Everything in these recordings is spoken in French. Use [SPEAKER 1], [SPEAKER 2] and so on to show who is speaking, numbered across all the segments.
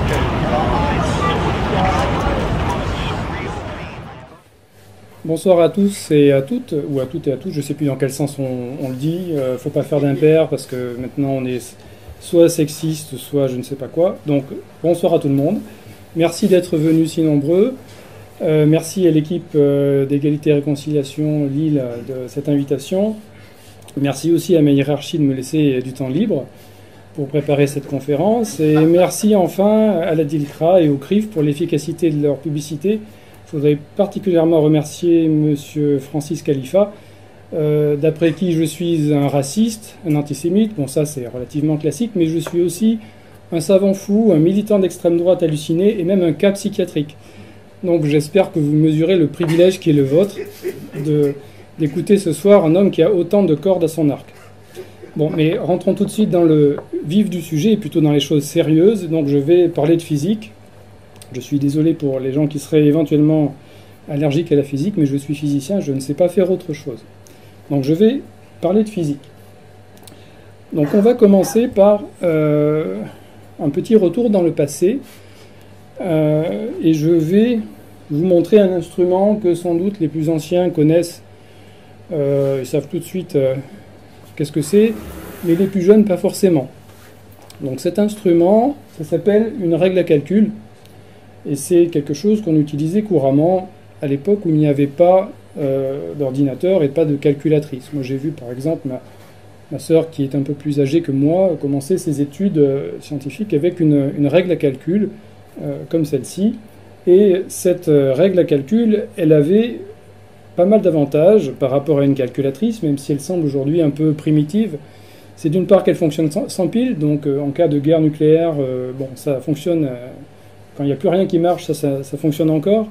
[SPEAKER 1] Bonsoir à tous et à toutes, ou à toutes et à tous, je ne sais plus dans quel sens on le dit. Faut pas faire d'impair parce que maintenant on est soit sexiste, soit je ne sais pas quoi. Donc bonsoir à tout le monde. Merci d'être venus si nombreux. Merci à l'équipe d'égalité et réconciliation Lille de cette invitation. Merci aussi à ma hiérarchie de me laisser du temps libre pour préparer cette conférence. Et merci enfin à la DILCRA et au CRIF pour l'efficacité de leur publicité. Je voudrais particulièrement remercier M. Francis Khalifa, d'après qui je suis un raciste, un antisémite. Bon, ça c'est relativement classique, mais je suis aussi un savant fou, un militant d'extrême droite halluciné et même un cas psychiatrique. Donc j'espère que vous mesurez le privilège qui est le vôtre d'écouter ce soir un homme qui a autant de cordes à son arc. Bon, mais rentrons tout de suite dans le vif du sujet, et plutôt dans les choses sérieuses. Donc je vais parler de physique. Je suis désolé pour les gens qui seraient éventuellement allergiques à la physique, mais je suis physicien, je ne sais pas faire autre chose. Donc je vais parler de physique. Donc on va commencer par un petit retour dans le passé, et je vais vous montrer un instrument que sans doute les plus anciens connaissent, ils savent tout de suite qu'est-ce que c'est, mais les plus jeunes pas forcément. Donc cet instrument, ça s'appelle une règle à calcul. Et c'est quelque chose qu'on utilisait couramment à l'époque où il n'y avait pas d'ordinateur et pas de calculatrice. Moi, j'ai vu, par exemple, ma sœur, qui est un peu plus âgée que moi, commencer ses études scientifiques avec une règle à calcul comme celle-ci. Et cette règle à calcul, elle avait pas mal d'avantages par rapport à une calculatrice, même si elle semble aujourd'hui un peu primitive. C'est d'une part qu'elle fonctionne sans pile, donc en cas de guerre nucléaire, bon, ça fonctionne... Quand il n'y a plus rien qui marche, ça fonctionne encore.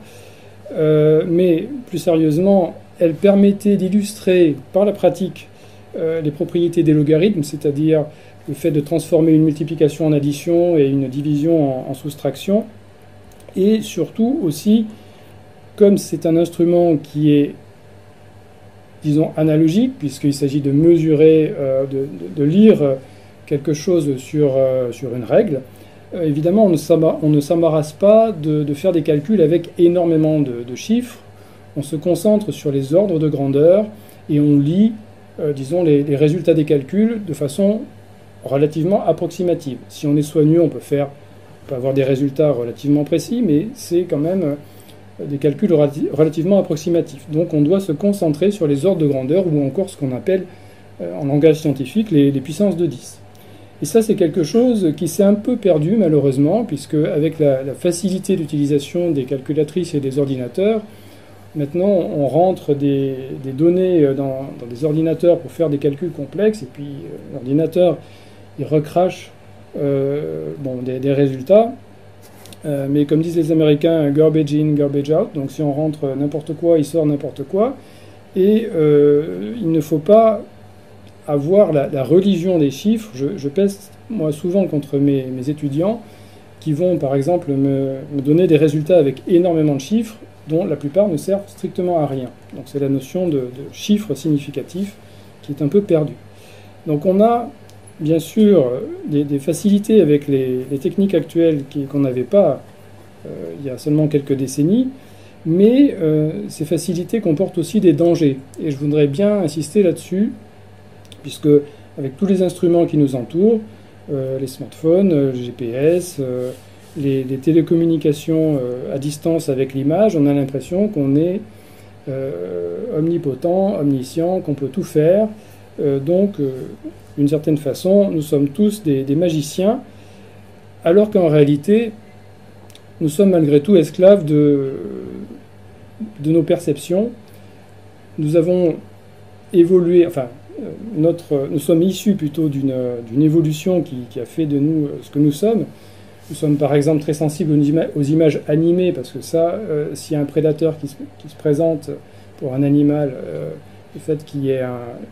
[SPEAKER 1] Mais plus sérieusement, elle permettait d'illustrer par la pratique les propriétés des logarithmes, c'est-à-dire le fait de transformer une multiplication en addition et une division en soustraction. Et surtout aussi, comme c'est un instrument qui est, disons, analogique, puisqu'il s'agit de mesurer, de lire quelque chose sur une règle, évidemment, on ne s'embarrasse pas de faire des calculs avec énormément de chiffres. On se concentre sur les ordres de grandeur et on lit, disons, les résultats des calculs de façon relativement approximative. Si on est soigneux, on peut avoir des résultats relativement précis, mais c'est quand même des calculs relativement approximatifs. Donc on doit se concentrer sur les ordres de grandeur ou encore ce qu'on appelle, en langage scientifique, les puissances de 10. Et ça, c'est quelque chose qui s'est un peu perdu, malheureusement, puisque avec la facilité d'utilisation des calculatrices et des ordinateurs, maintenant, on rentre des données dans des ordinateurs pour faire des calculs complexes, et puis l'ordinateur, il recrache des résultats. Mais comme disent les Américains, garbage in, garbage out. Donc si on rentre n'importe quoi, il sort n'importe quoi. Et il ne faut pas avoir la religion des chiffres. Je peste, moi, souvent contre mes étudiants qui vont, par exemple, me donner des résultats avec énormément de chiffres dont la plupart ne servent strictement à rien. Donc c'est la notion de chiffres significatifs qui est un peu perdue. Donc on a, bien sûr, des facilités avec les techniques actuelles qu'on n'avait pas il y a seulement quelques décennies, mais ces facilités comportent aussi des dangers. Et je voudrais bien insister là-dessus, puisque avec tous les instruments qui nous entourent, les smartphones, le GPS, les télécommunications à distance avec l'image, on a l'impression qu'on est omnipotent, omniscient, qu'on peut tout faire. Donc, d'une certaine façon, nous sommes tous des magiciens, alors qu'en réalité, nous sommes malgré tout esclaves de nos perceptions. Nous avons évolué, enfin, nous sommes issus plutôt d'une évolution qui a fait de nous ce que nous sommes. Nous sommes par exemple très sensibles aux images animées, parce que ça, s'il y a un prédateur qui se présente pour un animal, le fait qu'il y ait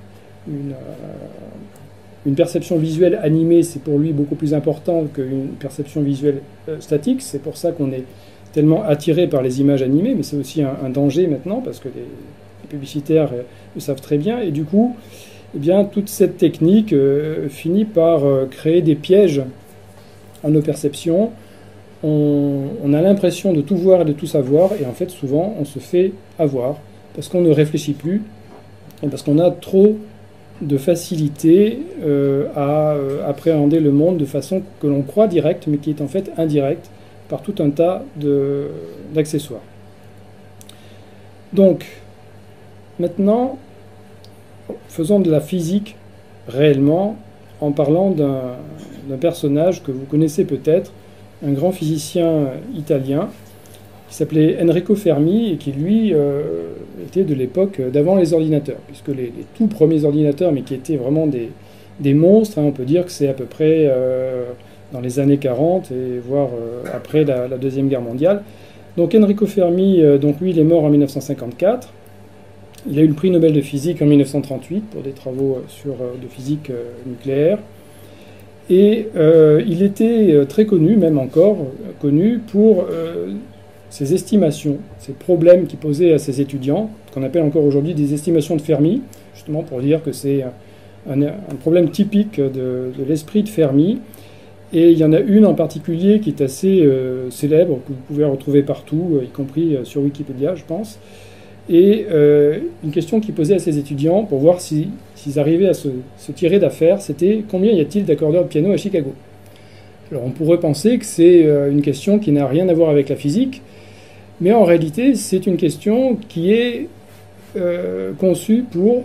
[SPEAKER 1] une perception visuelle animée, c'est pour lui beaucoup plus important qu'une perception visuelle statique. C'est pour ça qu'on est tellement attiré par les images animées, mais c'est aussi un danger maintenant, parce que les publicitaires le savent très bien, et du coup, eh bien, toute cette technique finit par créer des pièges à nos perceptions, on a l'impression de tout voir et de tout savoir, et en fait, souvent, on se fait avoir, parce qu'on ne réfléchit plus, et parce qu'on a trop de facilité à appréhender le monde de façon que l'on croit directe, mais qui est en fait indirecte, par tout un tas d'accessoires. Donc, maintenant, faisons de la physique réellement, en parlant d'un personnage que vous connaissez peut-être, un grand physicien italien, qui s'appelait Enrico Fermi, et qui, lui, était de l'époque d'avant les ordinateurs, puisque les tout premiers ordinateurs, mais qui étaient vraiment des monstres, hein, on peut dire que c'est à peu près dans les années 40, et voire après la Deuxième Guerre mondiale. Donc Enrico Fermi, donc lui, il est mort en 1954. Il a eu le prix Nobel de physique en 1938 pour des travaux de physique nucléaire. Et il était très connu, même encore connu, pour ses estimations, ces problèmes qu'il posait à ses étudiants, qu'on appelle encore aujourd'hui des estimations de Fermi, justement pour dire que c'est un problème typique de l'esprit de Fermi. Et il y en a une en particulier qui est assez célèbre, que vous pouvez retrouver partout, y compris sur Wikipédia, je pense. Et une question qu'il posait à ses étudiants pour voir s'ils arrivaient à se tirer d'affaire, c'était combien y a-t-il d'accordeurs de piano à Chicago? Alors on pourrait penser que c'est une question qui n'a rien à voir avec la physique, mais en réalité c'est une question qui est conçue pour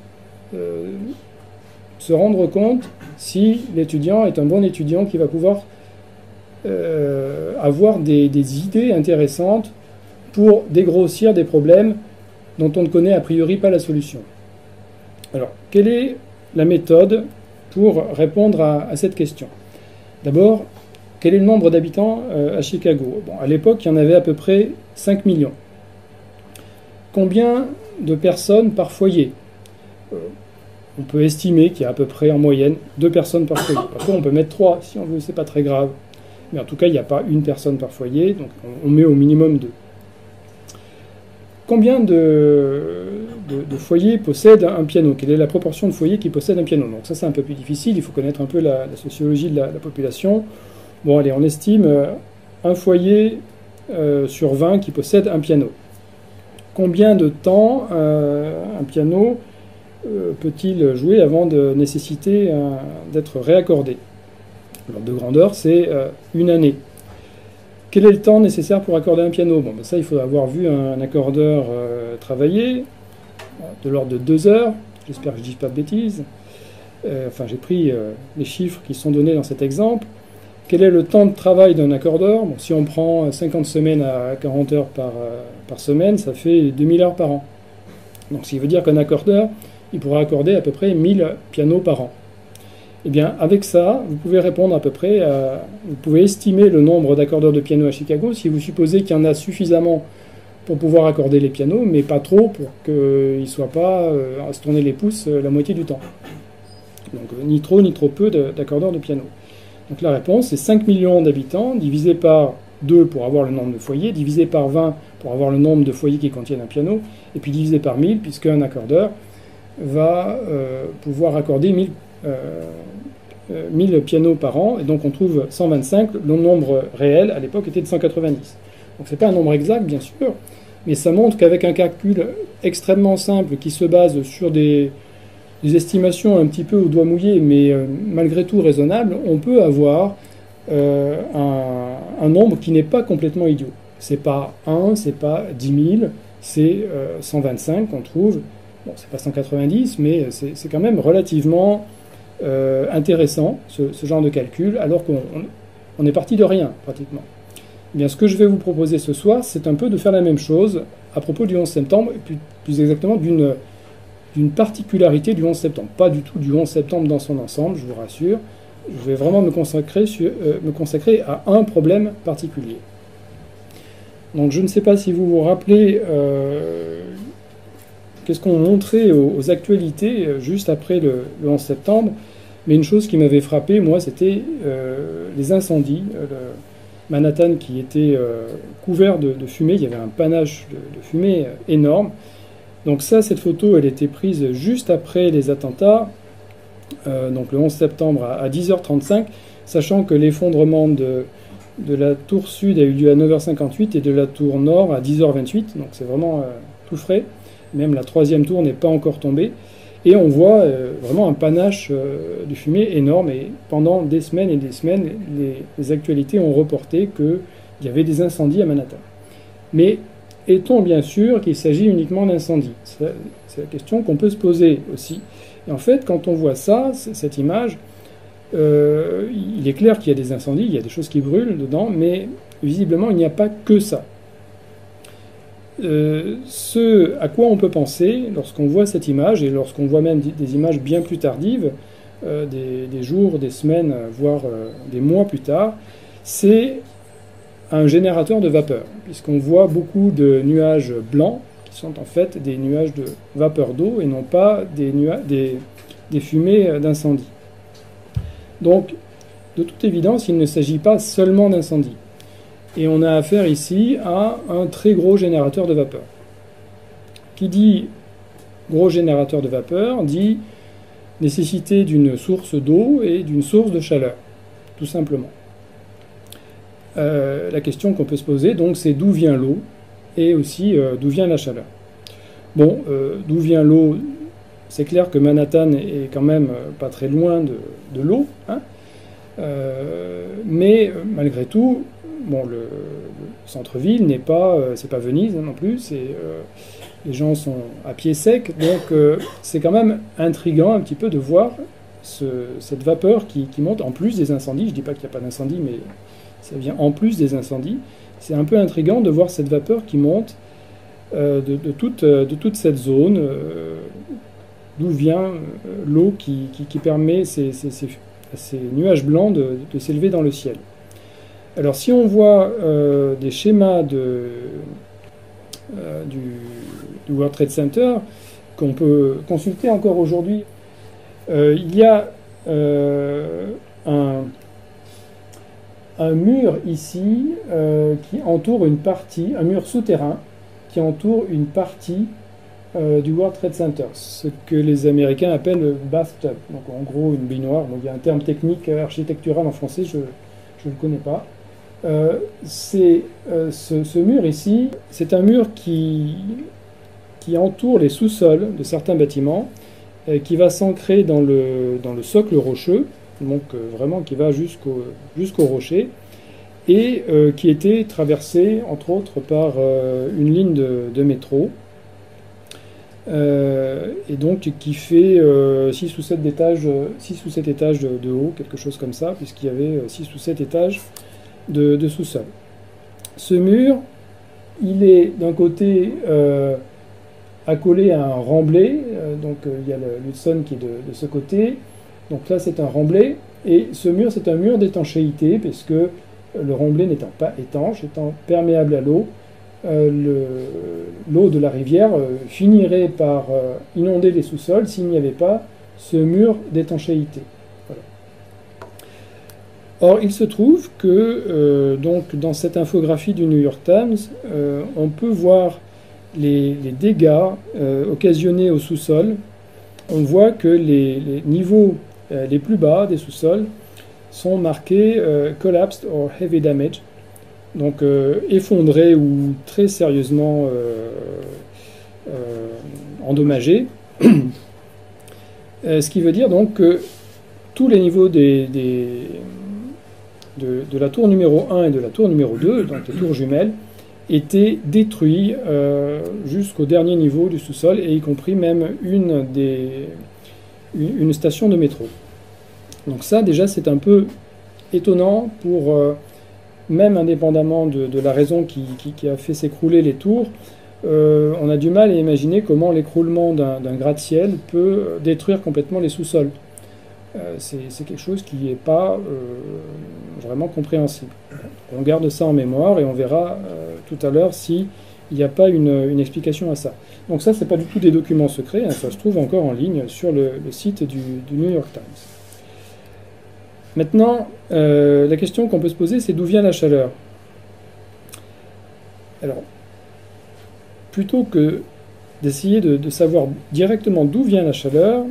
[SPEAKER 1] se rendre compte si l'étudiant est un bon étudiant qui va pouvoir avoir des idées intéressantes pour dégrossir des problèmes dont on ne connaît a priori pas la solution. Alors, quelle est la méthode pour répondre à cette question? D'abord, quel est le nombre d'habitants à Chicago? Bon, à l'époque, il y en avait à peu près 5 millions. Combien de personnes par foyer? On peut estimer qu'il y a à peu près en moyenne 2 personnes par foyer. Parfois, on peut mettre 3 si on veut, c'est pas très grave. Mais en tout cas, il n'y a pas une personne par foyer, donc on met au minimum 2. Combien de foyers possèdent un piano? Quelle est la proportion de foyers qui possèdent un piano? Donc ça, c'est un peu plus difficile, il faut connaître un peu la sociologie de la population. Bon, allez, on estime un foyer sur 20 qui possède un piano. Combien de temps un piano peut-il jouer avant de nécessiter d'être réaccordé? L'ordre de grandeur, c'est une année. Quel est le temps nécessaire pour accorder un piano? Bon, ben ça, il faut avoir vu un accordeur travailler, de l'ordre de 2 heures. J'espère que je ne dis pas de bêtises. Enfin, j'ai pris les chiffres qui sont donnés dans cet exemple. Quel est le temps de travail d'un accordeur? Bon, si on prend 50 semaines à 40 heures par semaine, ça fait 2000 heures par an. Donc, ce qui veut dire qu'un accordeur, il pourra accorder à peu près 1000 pianos par an. Eh bien, avec ça, vous pouvez répondre à peu près vous pouvez estimer le nombre d'accordeurs de piano à Chicago si vous supposez qu'il y en a suffisamment pour pouvoir accorder les pianos, mais pas trop pour qu'ils ne soient pas à se tourner les pouces la moitié du temps. Donc, ni trop peu d'accordeurs de piano. Donc, la réponse, c'est 5 millions d'habitants, divisé par 2 pour avoir le nombre de foyers, divisé par 20 pour avoir le nombre de foyers qui contiennent un piano, et puis divisé par 1000, puisque un accordeur va pouvoir accorder 1000 pianos par an, et donc on trouve 125, le nombre réel à l'époque était de 190. Donc c'est pas un nombre exact, bien sûr, mais ça montre qu'avec un calcul extrêmement simple qui se base sur des estimations un petit peu au doigt mouillé, mais malgré tout raisonnable, on peut avoir un nombre qui n'est pas complètement idiot. C'est pas 1, c'est pas 10 000, c'est 125 qu'on trouve. Bon, c'est pas 190, mais c'est quand même relativement intéressant, ce genre de calcul, alors qu'on est parti de rien, pratiquement. Eh bien, ce que je vais vous proposer ce soir, c'est un peu de faire la même chose à propos du 11 septembre, et plus exactement d'une particularité du 11 septembre. Pas du tout du 11 septembre dans son ensemble, je vous rassure. Je vais vraiment me consacrer à un problème particulier. Donc, je ne sais pas si vous vous rappelez qu'est-ce qu'on montrait aux actualités juste après le 11 septembre. Mais une chose qui m'avait frappé, moi, c'était les incendies. Manhattan qui était couvert de fumée, il y avait un panache de fumée énorme. Donc ça, cette photo, elle était prise juste après les attentats, donc le 11 septembre à 10h35, sachant que l'effondrement de la tour sud a eu lieu à 9h58 et de la tour nord à 10h28, donc c'est vraiment tout frais. Même la troisième tour n'est pas encore tombée. Et on voit vraiment un panache de fumée énorme. Et pendant des semaines et des semaines, les actualités ont reporté qu'il y avait des incendies à Manhattan. Mais est-on bien sûr qu'il s'agit uniquement d'incendies? C'est la question qu'on peut se poser aussi. Et en fait, quand on voit ça, cette image, il est clair qu'il y a des incendies, il y a des choses qui brûlent dedans, mais visiblement, il n'y a pas que ça. Ce à quoi on peut penser lorsqu'on voit cette image, et lorsqu'on voit même des images bien plus tardives, des jours, des semaines, voire des mois plus tard, c'est un générateur de vapeur, puisqu'on voit beaucoup de nuages blancs qui sont en fait des nuages de vapeur d'eau et non pas des fumées d'incendie. Donc, de toute évidence, il ne s'agit pas seulement d'incendie. Et on a affaire ici à un très gros générateur de vapeur. Qui dit gros générateur de vapeur dit nécessité d'une source d'eau et d'une source de chaleur, tout simplement. La question qu'on peut se poser, donc, c'est d'où vient l'eau et aussi d'où vient la chaleur. Bon, d'où vient l'eau? C'est clair que Manhattan est quand même pas très loin de l'eau, hein, mais malgré tout, bon, le centre-ville n'est pas, c'est pas Venise, hein, non plus. Les gens sont à pied sec, donc c'est quand même intriguant un petit peu de voir cette vapeur qui monte en plus des incendies. Je dis pas qu'il n'y a pas d'incendie, mais ça vient en plus des incendies. C'est un peu intriguant de voir cette vapeur qui monte de toute cette zone, d'où vient l'eau qui permet ces nuages blancs de s'élever dans le ciel. Alors si on voit des schémas du World Trade Center qu'on peut consulter encore aujourd'hui, il y a un mur ici qui entoure une partie, un mur souterrain qui entoure une partie du World Trade Center, ce que les Américains appellent le bathtub, donc en gros une baignoire. Donc il y a un terme technique architectural en français, je ne le connais pas. Ce mur ici, c'est un mur qui entoure les sous-sols de certains bâtiments, qui va s'ancrer dans le socle rocheux, donc vraiment qui va jusqu'au rocher, et qui était traversé entre autres par une ligne de métro, et donc qui fait 6 ou 7 étages de haut, quelque chose comme ça, puisqu'il y avait 6 ou 7 étages de sous-sol. Ce mur, il est d'un côté accolé à un remblai, donc il y a l'Hudson qui est de ce côté, donc là c'est un remblai, et ce mur c'est un mur d'étanchéité, puisque le remblai n'étant pas étanche, étant perméable à l'eau, l'eau de la rivière finirait par inonder les sous-sols s'il n'y avait pas ce mur d'étanchéité. Or, il se trouve que donc, dans cette infographie du New York Times, on peut voir les dégâts occasionnés au sous-sol. On voit que les niveaux les plus bas des sous-sols sont marqués collapsed or heavy damage, donc effondrés ou très sérieusement endommagés. Ce qui veut dire donc que tous les niveaux de la tour numéro 1 et de la tour numéro 2, donc les tours jumelles, étaient détruits jusqu'au dernier niveau du sous-sol, et y compris même une station de métro. Donc ça, déjà, c'est un peu étonnant pour, même indépendamment de la raison qui a fait s'écrouler les tours, on a du mal à imaginer comment l'écroulement d'un gratte-ciel peut détruire complètement les sous-sols. C'est quelque chose qui n'est pas vraiment compréhensible. On garde ça en mémoire et on verra tout à l'heure s'il n'y a pas une explication à ça. Donc ça, c'est pas du tout des documents secrets, hein, ça se trouve encore en ligne sur le site du New York Times. Maintenant, la question qu'on peut se poser, c'est d'où vient la chaleur? Alors, plutôt que d'essayer de savoir directement d'où vient la chaleur,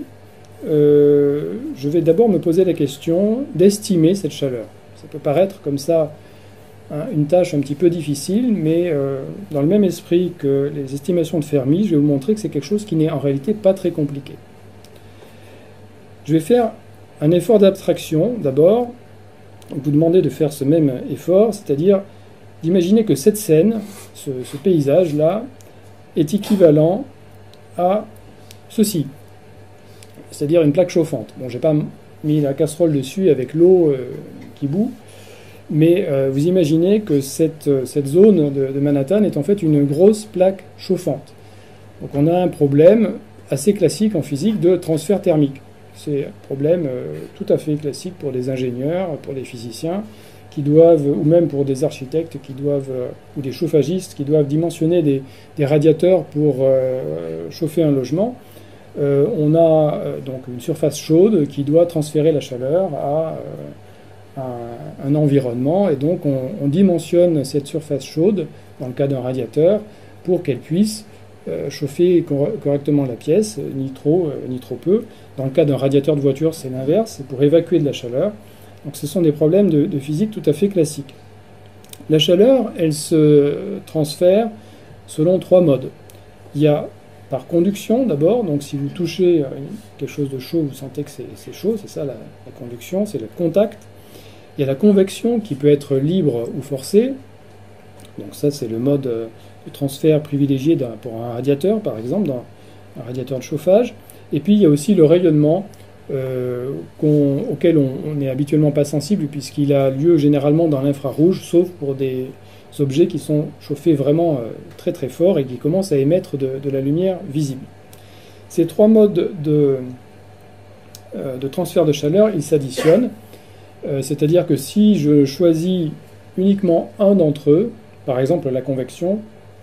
[SPEAKER 1] je vais d'abord me poser la question d'estimer cette chaleur. Ça peut paraître comme ça une tâche un petit peu difficile, mais dans le même esprit que les estimations de Fermi, je vais vous montrer que c'est quelque chose qui n'est en réalité pas très compliqué. Je vais faire un effort d'abstraction d'abord, vous demander de faire ce même effort, c'est-à-dire d'imaginer que cette scène, ce paysage-là, est équivalent à ceci, c'est-à-dire une plaque chauffante. Bon, je n'ai pas mis la casserole dessus avec l'eau qui bout, mais vous imaginez que cette zone de Manhattan est en fait une grosse plaque chauffante. Donc on a un problème assez classique en physique de transfert thermique. C'est un problème tout à fait classique pour des ingénieurs, pour des physiciens, qui doivent, ou même pour des architectes qui doivent, ou des chauffagistes qui doivent dimensionner des radiateurs pour chauffer un logement. On a donc une surface chaude qui doit transférer la chaleur à un environnement, et donc on dimensionne cette surface chaude, dans le cas d'un radiateur, pour qu'elle puisse chauffer correctement la pièce, ni trop peu. Dans le cas d'un radiateur de voiture, c'est l'inverse, c'est pour évacuer de la chaleur. Donc ce sont des problèmes de physique tout à fait classiques. La chaleur, elle se transfère selon 3 modes. Il y a par conduction d'abord, donc si vous touchez quelque chose de chaud, vous sentez que c'est chaud, c'est ça la conduction, c'est le contact. Il y a la convection qui peut être libre ou forcée, donc ça c'est le mode de transfert privilégié pour un radiateur par exemple, dans un radiateur de chauffage. Et puis il y a aussi le rayonnement auquel on n'est habituellement pas sensible puisqu'il a lieu généralement dans l'infrarouge, sauf pour des objets qui sont chauffés vraiment très très fort et qui commencent à émettre de la lumière visible. Ces 3 modes de transfert de chaleur, ils s'additionnent, c'est-à-dire que si je choisis uniquement un d'entre eux, par exemple la convection,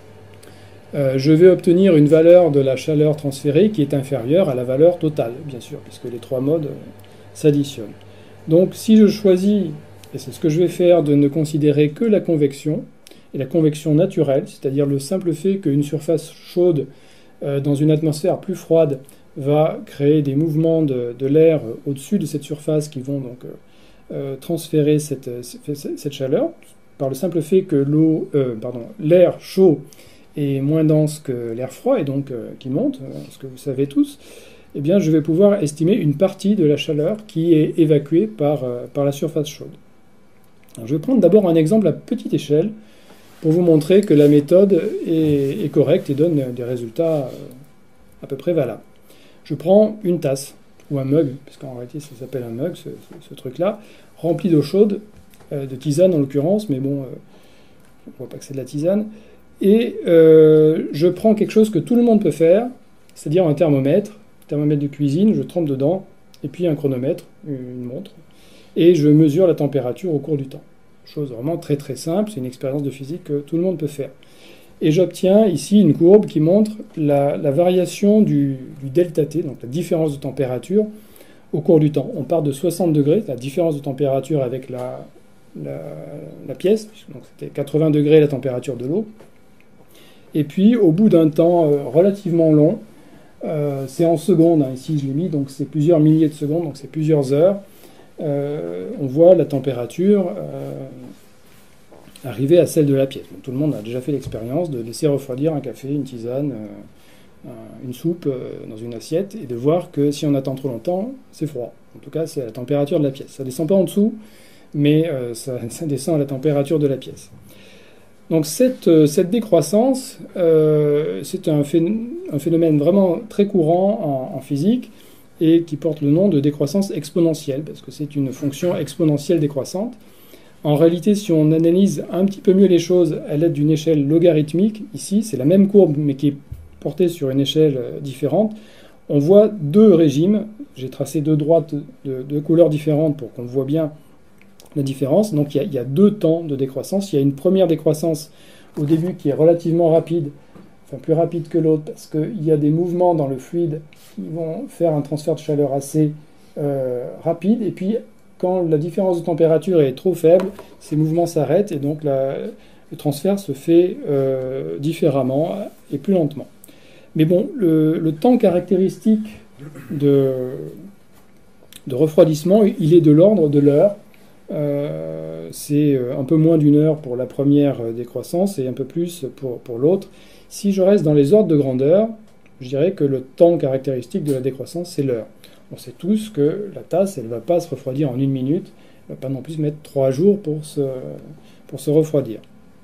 [SPEAKER 1] je vais obtenir une valeur de la chaleur transférée qui est inférieure à la valeur totale, bien sûr, puisque les 3 modes s'additionnent. Donc si je choisis, et c'est ce que je vais faire, de ne considérer que la convection, et la convection naturelle, c'est-à-dire le simple fait qu'une surface chaude dans une atmosphère plus froide va créer des mouvements de l'air au-dessus de cette surface qui vont donc transférer cette chaleur, par le simple fait que l'air chaud est moins dense que l'air froid, et donc qui monte, ce que vous savez tous, eh bien je vais pouvoir estimer une partie de la chaleur qui est évacuée par la surface chaude. Alors, je vais prendre d'abord un exemple à petite échelle pour vous montrer que la méthode est correcte et donne des résultats à peu près valables. Je prends une tasse, ou un mug, parce qu'en réalité ça s'appelle un mug, ce truc-là, rempli d'eau chaude, de tisane en l'occurrence, mais bon, on ne voit pas que c'est de la tisane, et je prends quelque chose que tout le monde peut faire, c'est-à-dire un thermomètre de cuisine, je trempe dedans, et puis un chronomètre, une montre, et je mesure la température au cours du temps. Chose vraiment très très simple, c'est une expérience de physique que tout le monde peut faire. Et j'obtiens ici une courbe qui montre la variation du delta T, donc la différence de température, au cours du temps. On part de 60 degrés, la différence de température avec la pièce, donc c'était 80 degrés la température de l'eau. Et puis au bout d'un temps relativement long, c'est en secondes, hein, ici je l'ai mis, donc c'est plusieurs milliers de secondes, donc c'est plusieurs heures, on voit la température arriver à celle de la pièce. Donc, tout le monde a déjà fait l'expérience de laisser refroidir un café, une tisane, une soupe dans une assiette, et de voir que si on attend trop longtemps, c'est froid. En tout cas, c'est à la température de la pièce. Ça ne descend pas en dessous, mais ça descend à la température de la pièce. Donc cette décroissance, c'est un phénomène vraiment très courant en physique, et qui porte le nom de décroissance exponentielle, parce que c'est une fonction exponentielle décroissante. En réalité, si on analyse un petit peu mieux les choses à l'aide d'une échelle logarithmique, ici, c'est la même courbe, mais qui est portée sur une échelle différente, on voit 2 régimes. J'ai tracé 2 droites de couleurs différentes pour qu'on voit bien la différence. Donc il y a 2 temps de décroissance. Il y a une première décroissance au début qui est relativement rapide, enfin plus rapide que l'autre, parce qu'il y a des mouvements dans le fluide qui vont faire un transfert de chaleur assez rapide, et puis quand la différence de température est trop faible, ces mouvements s'arrêtent, et donc le transfert se fait différemment et plus lentement. Mais bon, le temps caractéristique de refroidissement, il est de l'ordre de l'heure. C'est un peu moins d'une heure pour la première décroissance et un peu plus pour l'autre. Si je reste dans les ordres de grandeur, je dirais que le temps caractéristique de la décroissance, c'est l'heure. On sait tous que la tasse, elle ne va pas se refroidir en 1 minute, elle ne va pas non plus mettre 3 jours pour se refroidir.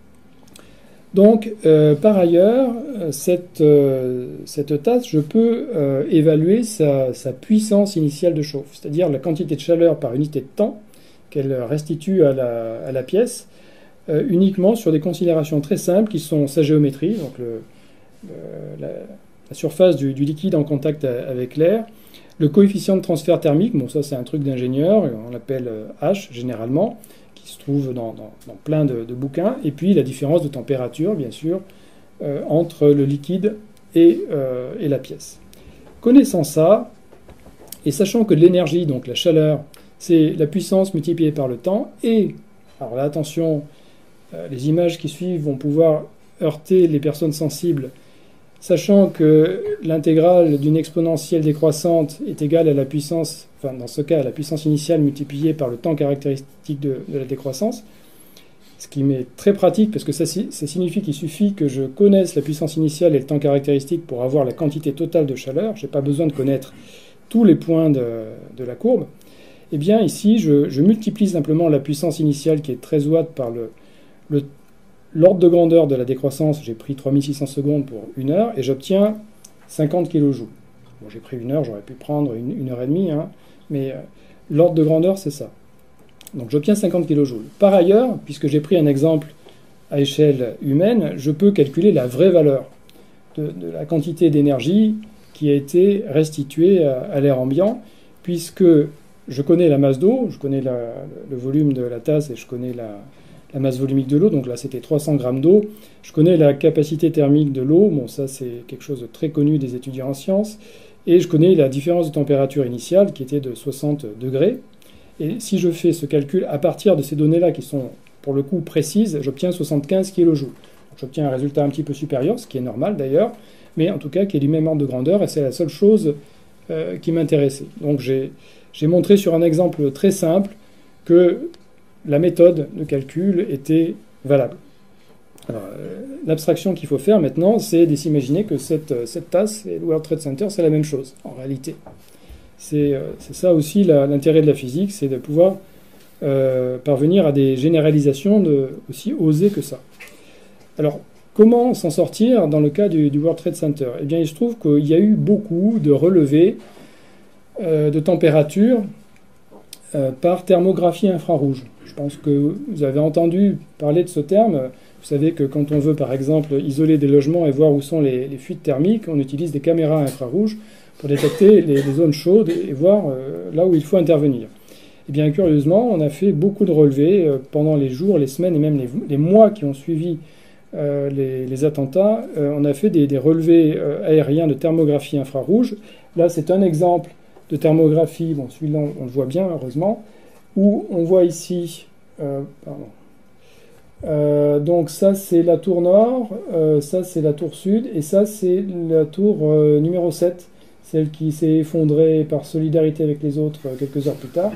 [SPEAKER 1] Donc, par ailleurs, cette tasse, je peux évaluer sa puissance initiale de chauffe, c'est-à-dire la quantité de chaleur par unité de temps qu'elle restitue à la pièce, uniquement sur des considérations très simples qui sont sa géométrie, donc la surface du liquide en contact avec l'air, le coefficient de transfert thermique, bon ça c'est un truc d'ingénieur, on l'appelle H généralement, qui se trouve dans plein de bouquins, et puis la différence de température, bien sûr, entre le liquide et la pièce. Connaissant ça, et sachant que l'énergie, donc la chaleur, c'est la puissance multipliée par le temps, et, alors là attention, les images qui suivent vont pouvoir heurter les personnes sensibles, sachant que l'intégrale d'une exponentielle décroissante est égale à la puissance, enfin dans ce cas à la puissance initiale multipliée par le temps caractéristique de la décroissance, ce qui m'est très pratique parce que ça signifie qu'il suffit que je connaisse la puissance initiale et le temps caractéristique pour avoir la quantité totale de chaleur. Je n'ai pas besoin de connaître tous les points de la courbe. Eh bien ici, je multiplie simplement la puissance initiale qui est 13 watts par l'ordre de grandeur de la décroissance. J'ai pris 3600 secondes pour 1 heure et j'obtiens 50 kJ. Bon, j'ai pris 1 heure, j'aurais pu prendre 1 heure et demie, hein, mais l'ordre de grandeur, c'est ça. Donc j'obtiens 50 kJ. Par ailleurs, puisque j'ai pris un exemple à échelle humaine, je peux calculer la vraie valeur de la quantité d'énergie qui a été restituée à l'air ambiant, puisque je connais la masse d'eau, je connais le volume de la tasse et je connais la masse volumique de l'eau, donc là c'était 300 grammes d'eau. Je connais la capacité thermique de l'eau, bon ça c'est quelque chose de très connu des étudiants en sciences, et je connais la différence de température initiale qui était de 60 degrés. Et si je fais ce calcul à partir de ces données-là qui sont pour le coup précises, j'obtiens 75 kJ. J'obtiens un résultat un petit peu supérieur, ce qui est normal d'ailleurs, mais en tout cas qui est du même ordre de grandeur, et c'est la seule chose qui m'intéressait. Donc j'ai montré sur un exemple très simple que la méthode de calcul était valable. Alors, l'abstraction qu'il faut faire maintenant, c'est de s'imaginer que cette tasse et le World Trade Center, c'est la même chose, en réalité. C'est ça aussi l'intérêt de la physique, c'est de pouvoir parvenir à des généralisations aussi osées que ça. Alors, comment s'en sortir dans le cas du World Trade Center? Eh bien, il se trouve qu'il y a eu beaucoup de relevés de température par thermographie infrarouge. Je pense que vous avez entendu parler de ce terme. Vous savez que quand on veut, par exemple, isoler des logements et voir où sont les fuites thermiques, on utilise des caméras infrarouges pour détecter les zones chaudes et voir là où il faut intervenir. Et bien, curieusement, on a fait beaucoup de relevés pendant les jours, les semaines et même les mois qui ont suivi les attentats. On a fait des relevés aériens de thermographie infrarouge. Là, c'est un exemple de thermographie, bon, celui-là, on le voit bien, heureusement, où on voit ici, donc ça c'est la tour nord, ça c'est la tour sud, et ça c'est la tour numéro 7, celle qui s'est effondrée par solidarité avec les autres quelques heures plus tard.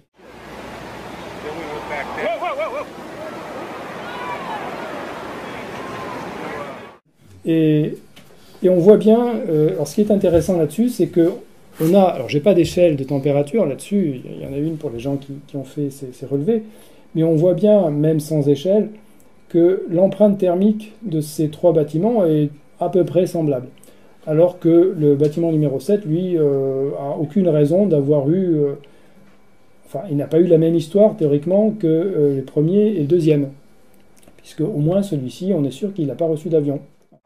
[SPEAKER 1] Et on voit bien, alors ce qui est intéressant là-dessus, c'est que alors j'ai pas d'échelle de température là-dessus, il y en a une pour les gens qui ont fait ces relevés, mais on voit bien, même sans échelle, que l'empreinte thermique de ces 3 bâtiments est à peu près semblable. Alors que le bâtiment numéro 7, lui, a aucune raison d'avoir eu... enfin, il n'a pas eu la même histoire, théoriquement, que les premiers et le deuxième. Puisque au moins celui-ci, on est sûr qu'il n'a pas reçu d'avion.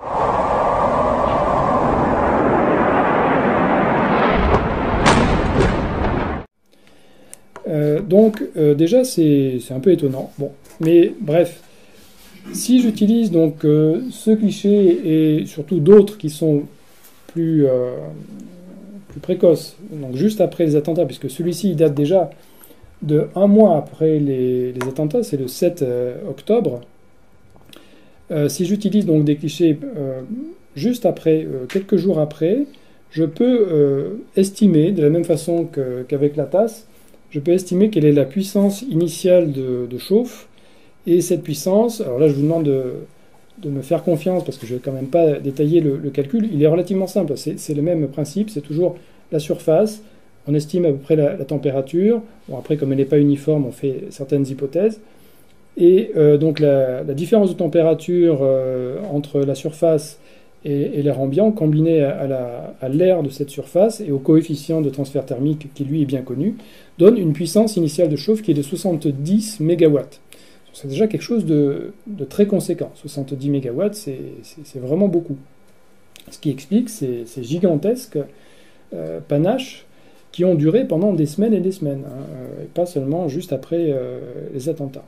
[SPEAKER 1] Donc déjà c'est un peu étonnant. Bon, mais bref, si j'utilise donc ce cliché et surtout d'autres qui sont plus précoces, donc juste après les attentats, puisque celui-ci il date déjà de 1 mois après les attentats, c'est le 7 octobre. Si j'utilise donc des clichés juste après, quelques jours après, je peux estimer de la même façon qu'avec la tasse, je peux estimer quelle est la puissance initiale de chauffe. Et cette puissance, alors là je vous demande de me faire confiance parce que je ne vais quand même pas détailler le calcul, il est relativement simple, c'est le même principe, c'est toujours la surface, on estime à peu près la température, bon après comme elle n'est pas uniforme on fait certaines hypothèses, et donc la différence de température entre la surface et l'air ambiant combinée à l'air de cette surface et au coefficient de transfert thermique qui lui est bien connu, donne une puissance initiale de chauffe qui est de 70 MW. C'est déjà quelque chose de très conséquent. 70 MW, c'est vraiment beaucoup. Ce qui explique ces gigantesques panaches qui ont duré pendant des semaines et des semaines, et pas seulement juste après les attentats.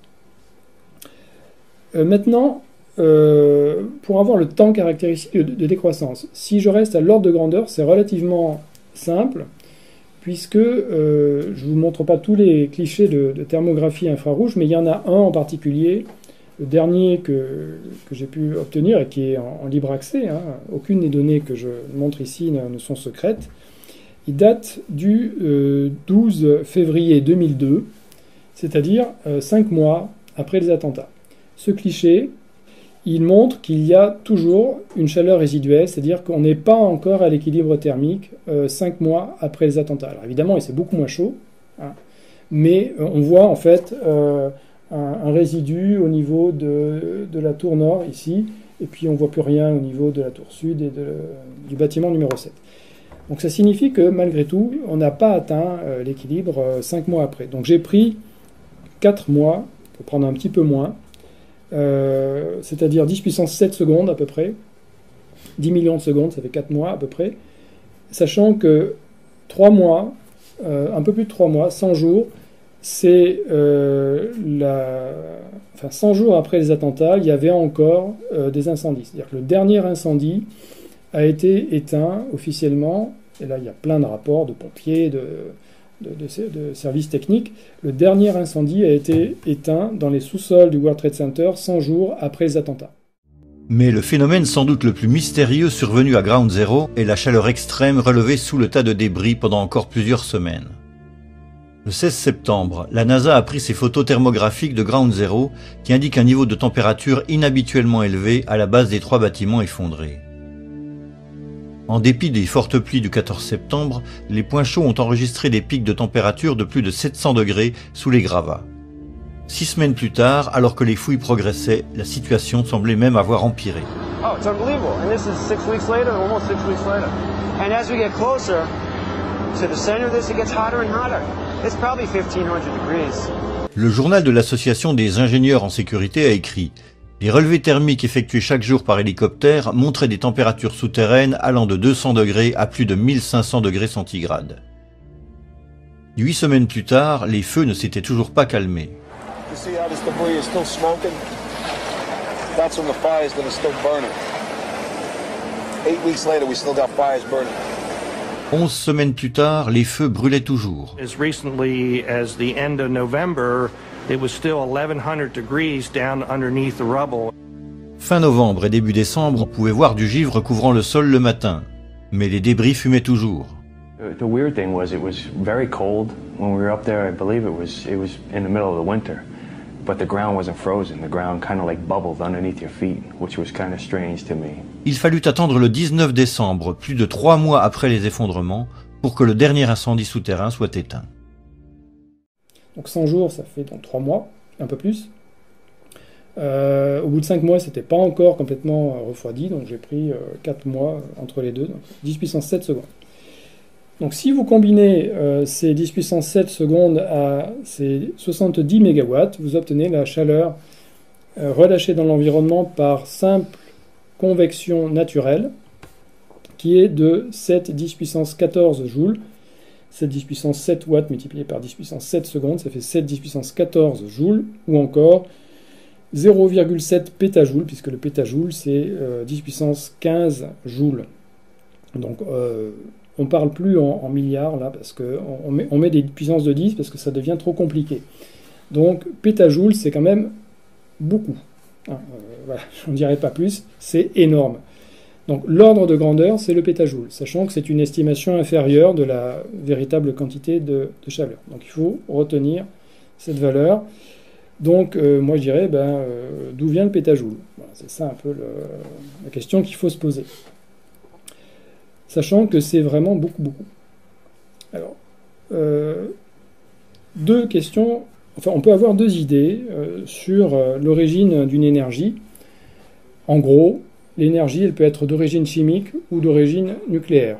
[SPEAKER 1] Maintenant, pour avoir le temps caractéristique de décroissance, si je reste à l'ordre de grandeur, c'est relativement simple, puisque je ne vous montre pas tous les clichés de thermographie infrarouge, mais il y en a un en particulier, le dernier que j'ai pu obtenir et qui est en libre accès, aucune des données que je montre ici ne sont secrètes. Il date du 12 février 2002, c'est-à-dire 5 mois après les attentats. Ce cliché, il montre qu'il y a toujours une chaleur résiduelle, c'est-à-dire qu'on n'est pas encore à l'équilibre thermique 5 mois après les attentats. Alors évidemment, c'est beaucoup moins chaud, mais on voit en fait un résidu au niveau de la tour nord ici, et puis on ne voit plus rien au niveau de la tour sud et du bâtiment numéro 7. Donc ça signifie que malgré tout, on n'a pas atteint l'équilibre 5 mois après. Donc j'ai pris 4 mois, pour prendre un petit peu moins, c'est-à-dire 10 puissance 7 secondes à peu près, 10 millions de secondes, ça fait 4 mois à peu près, sachant que 3 mois, un peu plus de 3 mois, 100 jours, c'est 100 jours après les attentats, il y avait encore des incendies. C'est-à-dire que le dernier incendie a été éteint officiellement, et là il y a plein de rapports de pompiers, de services techniques. Le dernier incendie a été éteint dans les sous-sols du World Trade Center 100 jours après les attentats.
[SPEAKER 2] Mais le phénomène sans doute le plus mystérieux survenu à Ground Zero est la chaleur extrême relevée sous le tas de débris pendant encore plusieurs semaines. Le 16 septembre, la NASA a pris ses photos thermographiques de Ground Zero qui indiquent un niveau de température inhabituellement élevé à la base des 3 bâtiments effondrés. En dépit des fortes pluies du 14 septembre, les points chauds ont enregistré des pics de température de plus de 700 degrés sous les gravats. 6 semaines plus tard, alors que les fouilles progressaient, la situation semblait même avoir empiré.
[SPEAKER 3] Oh, it's unbelievable. And this is 6 weeks later, almost 6 weeks later. And as we get closer to the center of this, it gets hotter and hotter. It's probably 1500 degrees.
[SPEAKER 2] Le journal de l'Association des ingénieurs en sécurité a écrit « Les relevés thermiques effectués chaque jour par hélicoptère montraient des températures souterraines allant de 200 degrés à plus de 1500 degrés centigrades. » 8 semaines plus tard, les feux ne s'étaient toujours pas calmés. 11 semaines plus tard, les feux brûlaient toujours.
[SPEAKER 4] As recently as the end of November, it was still 1100 degrees down underneath the rubble.
[SPEAKER 2] Fin novembre et début décembre, on pouvait voir du givre couvrant le sol le matin, mais les débris fumaient toujours.
[SPEAKER 5] The weird thing was it was very cold when we were up there. I believe it was in the middle of the winter, but the ground wasn't frozen. The ground kind of like bubbled underneath your feet, which was kind of strange to me.
[SPEAKER 2] Il fallut attendre le 19 décembre, plus de 3 mois après les effondrements, pour que le dernier incendie souterrain soit éteint.
[SPEAKER 1] Donc 100 jours, ça fait donc 3 mois, un peu plus. Au bout de 5 mois, c'était pas encore complètement refroidi, donc j'ai pris 4 mois entre les deux, donc 10 puissance 7 secondes. Donc si vous combinez ces 10 puissance 7 secondes à ces 70 MW, vous obtenez la chaleur relâchée dans l'environnement par simple convection naturelle, qui est de 7 10 puissance 14 joules. 7 10 puissance 7 watts multiplié par 10 puissance 7 secondes, ça fait 7 10 puissance 14 joules, ou encore 0,7 pétajoules, puisque le pétajoule c'est 10 puissance 15 joules. Donc on ne parle plus en milliards là, parce qu'on met des puissances de 10 parce que ça devient trop compliqué. Donc pétajoule c'est quand même beaucoup. Voilà, je n'en dirai pas plus, c'est énorme. Donc l'ordre de grandeur, c'est le pétajoule, sachant que c'est une estimation inférieure de la véritable quantité de chaleur. Donc il faut retenir cette valeur. Donc moi je dirais, d'où vient le pétajoule? Voilà, c'est ça un peu la question qu'il faut se poser. Sachant que c'est vraiment beaucoup, beaucoup. Alors, deux questions, enfin on peut avoir deux idées sur l'origine d'une énergie. En gros, l'énergie, elle peut être d'origine chimique ou d'origine nucléaire.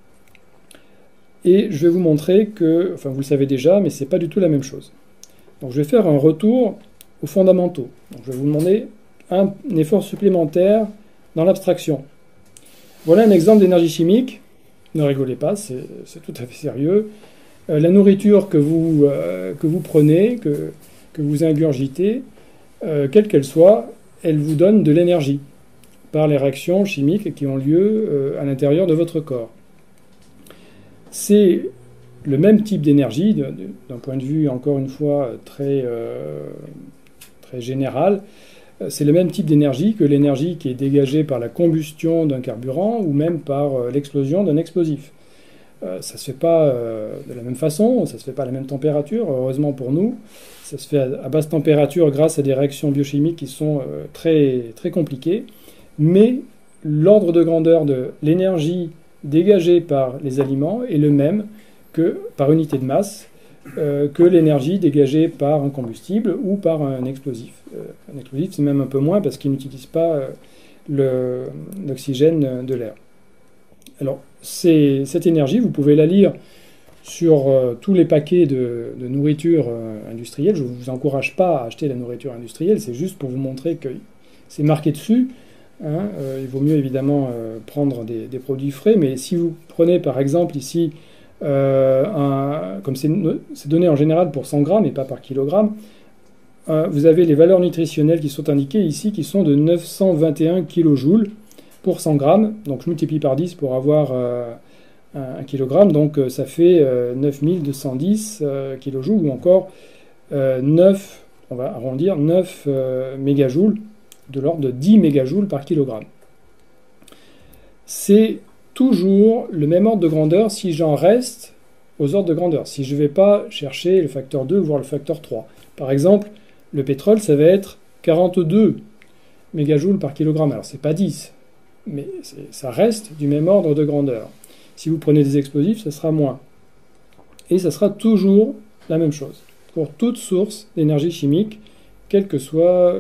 [SPEAKER 1] Et je vais vous montrer que, enfin vous le savez déjà, mais c'est pas du tout la même chose. Donc je vais faire un retour aux fondamentaux. Donc, je vais vous demander un effort supplémentaire dans l'abstraction. Voilà un exemple d'énergie chimique. Ne rigolez pas, c'est tout à fait sérieux. La nourriture que vous prenez, que vous ingurgitez, quelle qu'elle soit, elle vous donne de l'énergie par les réactions chimiques qui ont lieu à l'intérieur de votre corps. C'est le même type d'énergie, d'un point de vue, encore une fois, très général. C'est le même type d'énergie que l'énergie qui est dégagée par la combustion d'un carburant ou même par l'explosion d'un explosif. Ça ne se fait pas de la même façon, ça ne se fait pas à la même température, heureusement pour nous. Ça se fait à basse température grâce à des réactions biochimiques qui sont très, très compliquées. Mais l'ordre de grandeur de l'énergie dégagée par les aliments est le même que par unité de masse que l'énergie dégagée par un combustible ou par un explosif. Un explosif, c'est même un peu moins parce qu'il n'utilise pas l'oxygène de l'air. Alors, cette énergie, vous pouvez la lire sur tous les paquets de nourriture industrielle. Je ne vous encourage pas à acheter la nourriture industrielle, c'est juste pour vous montrer que c'est marqué dessus. Hein. Il vaut mieux évidemment prendre des produits frais, mais si vous prenez par exemple ici, comme c'est donné en général pour 100 grammes et pas par kilogramme, vous avez les valeurs nutritionnelles qui sont indiquées ici, qui sont de 921 kJ pour 100 grammes. Donc je multiplie par 10 pour avoir 1 kg, donc ça fait 9210 kJ, ou encore 9, on va arrondir, 9 mégajoules, de l'ordre de 10 mégajoules par kilogramme. C'est toujours le même ordre de grandeur si j'en reste aux ordres de grandeur, si je ne vais pas chercher le facteur 2, voire le facteur 3. Par exemple, le pétrole, ça va être 42 mégajoules par kilogramme. Alors, c'est pas 10, mais ça reste du même ordre de grandeur. Si vous prenez des explosifs, ça sera moins. Et ça sera toujours la même chose pour toute source d'énergie chimique, quelles que soient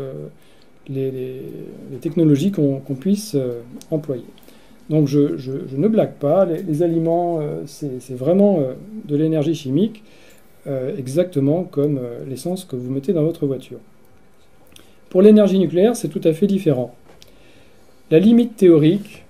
[SPEAKER 1] les technologies qu'on puisse employer. Donc je ne blague pas, les aliments, c'est vraiment de l'énergie chimique, exactement comme l'essence que vous mettez dans votre voiture. Pour l'énergie nucléaire, c'est tout à fait différent. La limite théorique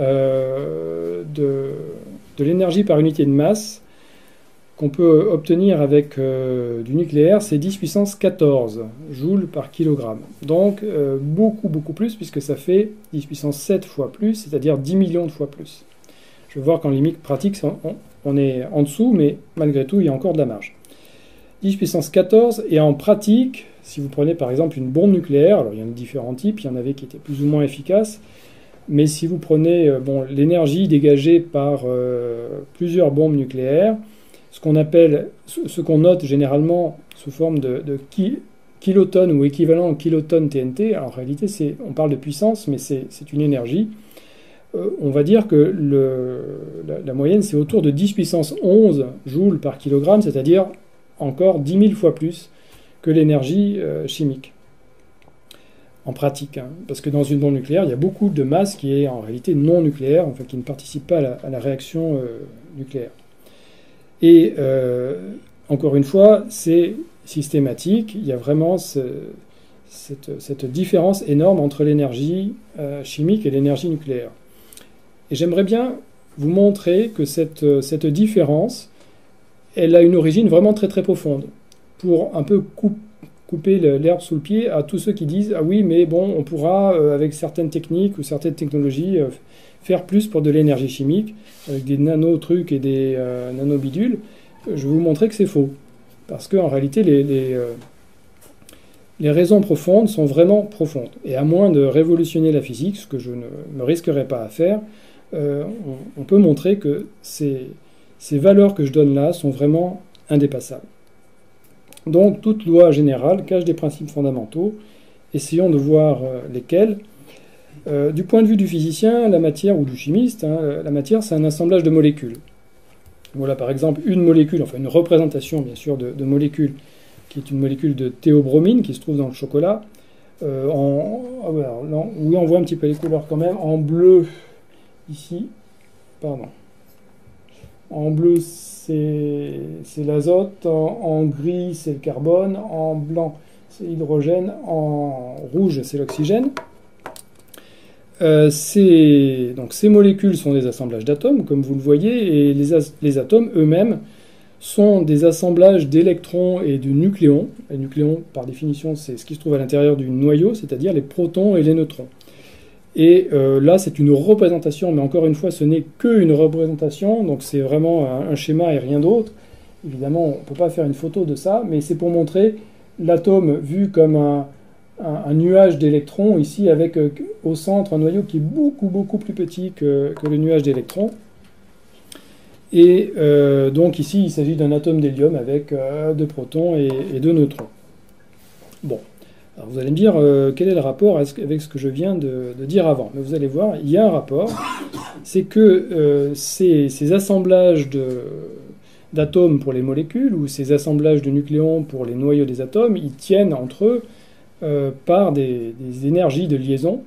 [SPEAKER 1] de l'énergie par unité de masse qu'on peut obtenir avec du nucléaire, c'est 10 puissance 14 joules par kilogramme. Donc beaucoup, beaucoup plus, puisque ça fait 10 puissance 7 fois plus, c'est-à-dire 10 millions de fois plus. Je vais voir qu'en limite pratique, on est en dessous, mais malgré tout, il y a encore de la marge. 10 puissance 14, et en pratique, si vous prenez par exemple une bombe nucléaire, alors il y en a différents types, il y en avait qui étaient plus ou moins efficaces, mais si vous prenez l'énergie dégagée par plusieurs bombes nucléaires, ce qu'on appelle, ce qu'on note généralement sous forme de kilotonnes ou équivalent en kilotonnes TNT, alors en réalité on parle de puissance, mais c'est une énergie, on va dire que la moyenne c'est autour de 10 puissance 11 joules par kilogramme, c'est-à-dire encore 10 000 fois plus que l'énergie chimique. En pratique, hein, parce que dans une bombe nucléaire, il y a beaucoup de masse qui est en réalité non nucléaire, enfin qui ne participe pas à la réaction nucléaire. Et encore une fois, c'est systématique, il y a vraiment cette différence énorme entre l'énergie chimique et l'énergie nucléaire. Et j'aimerais bien vous montrer que cette différence, elle a une origine vraiment très très profonde, pour un peu couper l'herbe sous le pied à tous ceux qui disent « Ah oui, mais bon, on pourra, avec certaines techniques ou certaines technologies, faire plus pour de l'énergie chimique, avec des nano-trucs et des nano-bidules », je vais vous montrer que c'est faux. Parce qu'en réalité, les raisons profondes sont vraiment profondes. Et à moins de révolutionner la physique, ce que je ne me risquerai pas à faire, on peut montrer que ces valeurs que je donne là sont vraiment indépassables. Donc toute loi générale cache des principes fondamentaux. Essayons de voir lesquels. Du point de vue du physicien, la matière, ou du chimiste, la matière, c'est un assemblage de molécules. Voilà par exemple une molécule, enfin une représentation bien sûr de molécules, qui est une molécule de théobromine qui se trouve dans le chocolat. Oui, on voit un petit peu les couleurs quand même. En bleu, ici, pardon. En bleu, c'est l'azote. En gris, c'est le carbone. En blanc, c'est l'hydrogène. En rouge, c'est l'oxygène. Donc ces molécules sont des assemblages d'atomes, comme vous le voyez, et les atomes eux-mêmes sont des assemblages d'électrons et de nucléons. Les nucléons, par définition, c'est ce qui se trouve à l'intérieur du noyau, c'est-à-dire les protons et les neutrons. Et là, c'est une représentation, mais encore une fois, ce n'est qu'une représentation, donc c'est vraiment un schéma et rien d'autre. Évidemment, on ne peut pas faire une photo de ça, mais c'est pour montrer l'atome vu comme un nuage d'électrons, ici, avec au centre un noyau qui est beaucoup, beaucoup plus petit que le nuage d'électrons. Et donc ici, il s'agit d'un atome d'hélium avec 2 protons et 2 neutrons. Bon, alors vous allez me dire quel est le rapport avec ce que je viens de dire avant. Mais vous allez voir, il y a un rapport. C'est que ces assemblages d'atomes pour les molécules ou ces assemblages de nucléons pour les noyaux des atomes, ils tiennent entre eux par des énergies de liaison.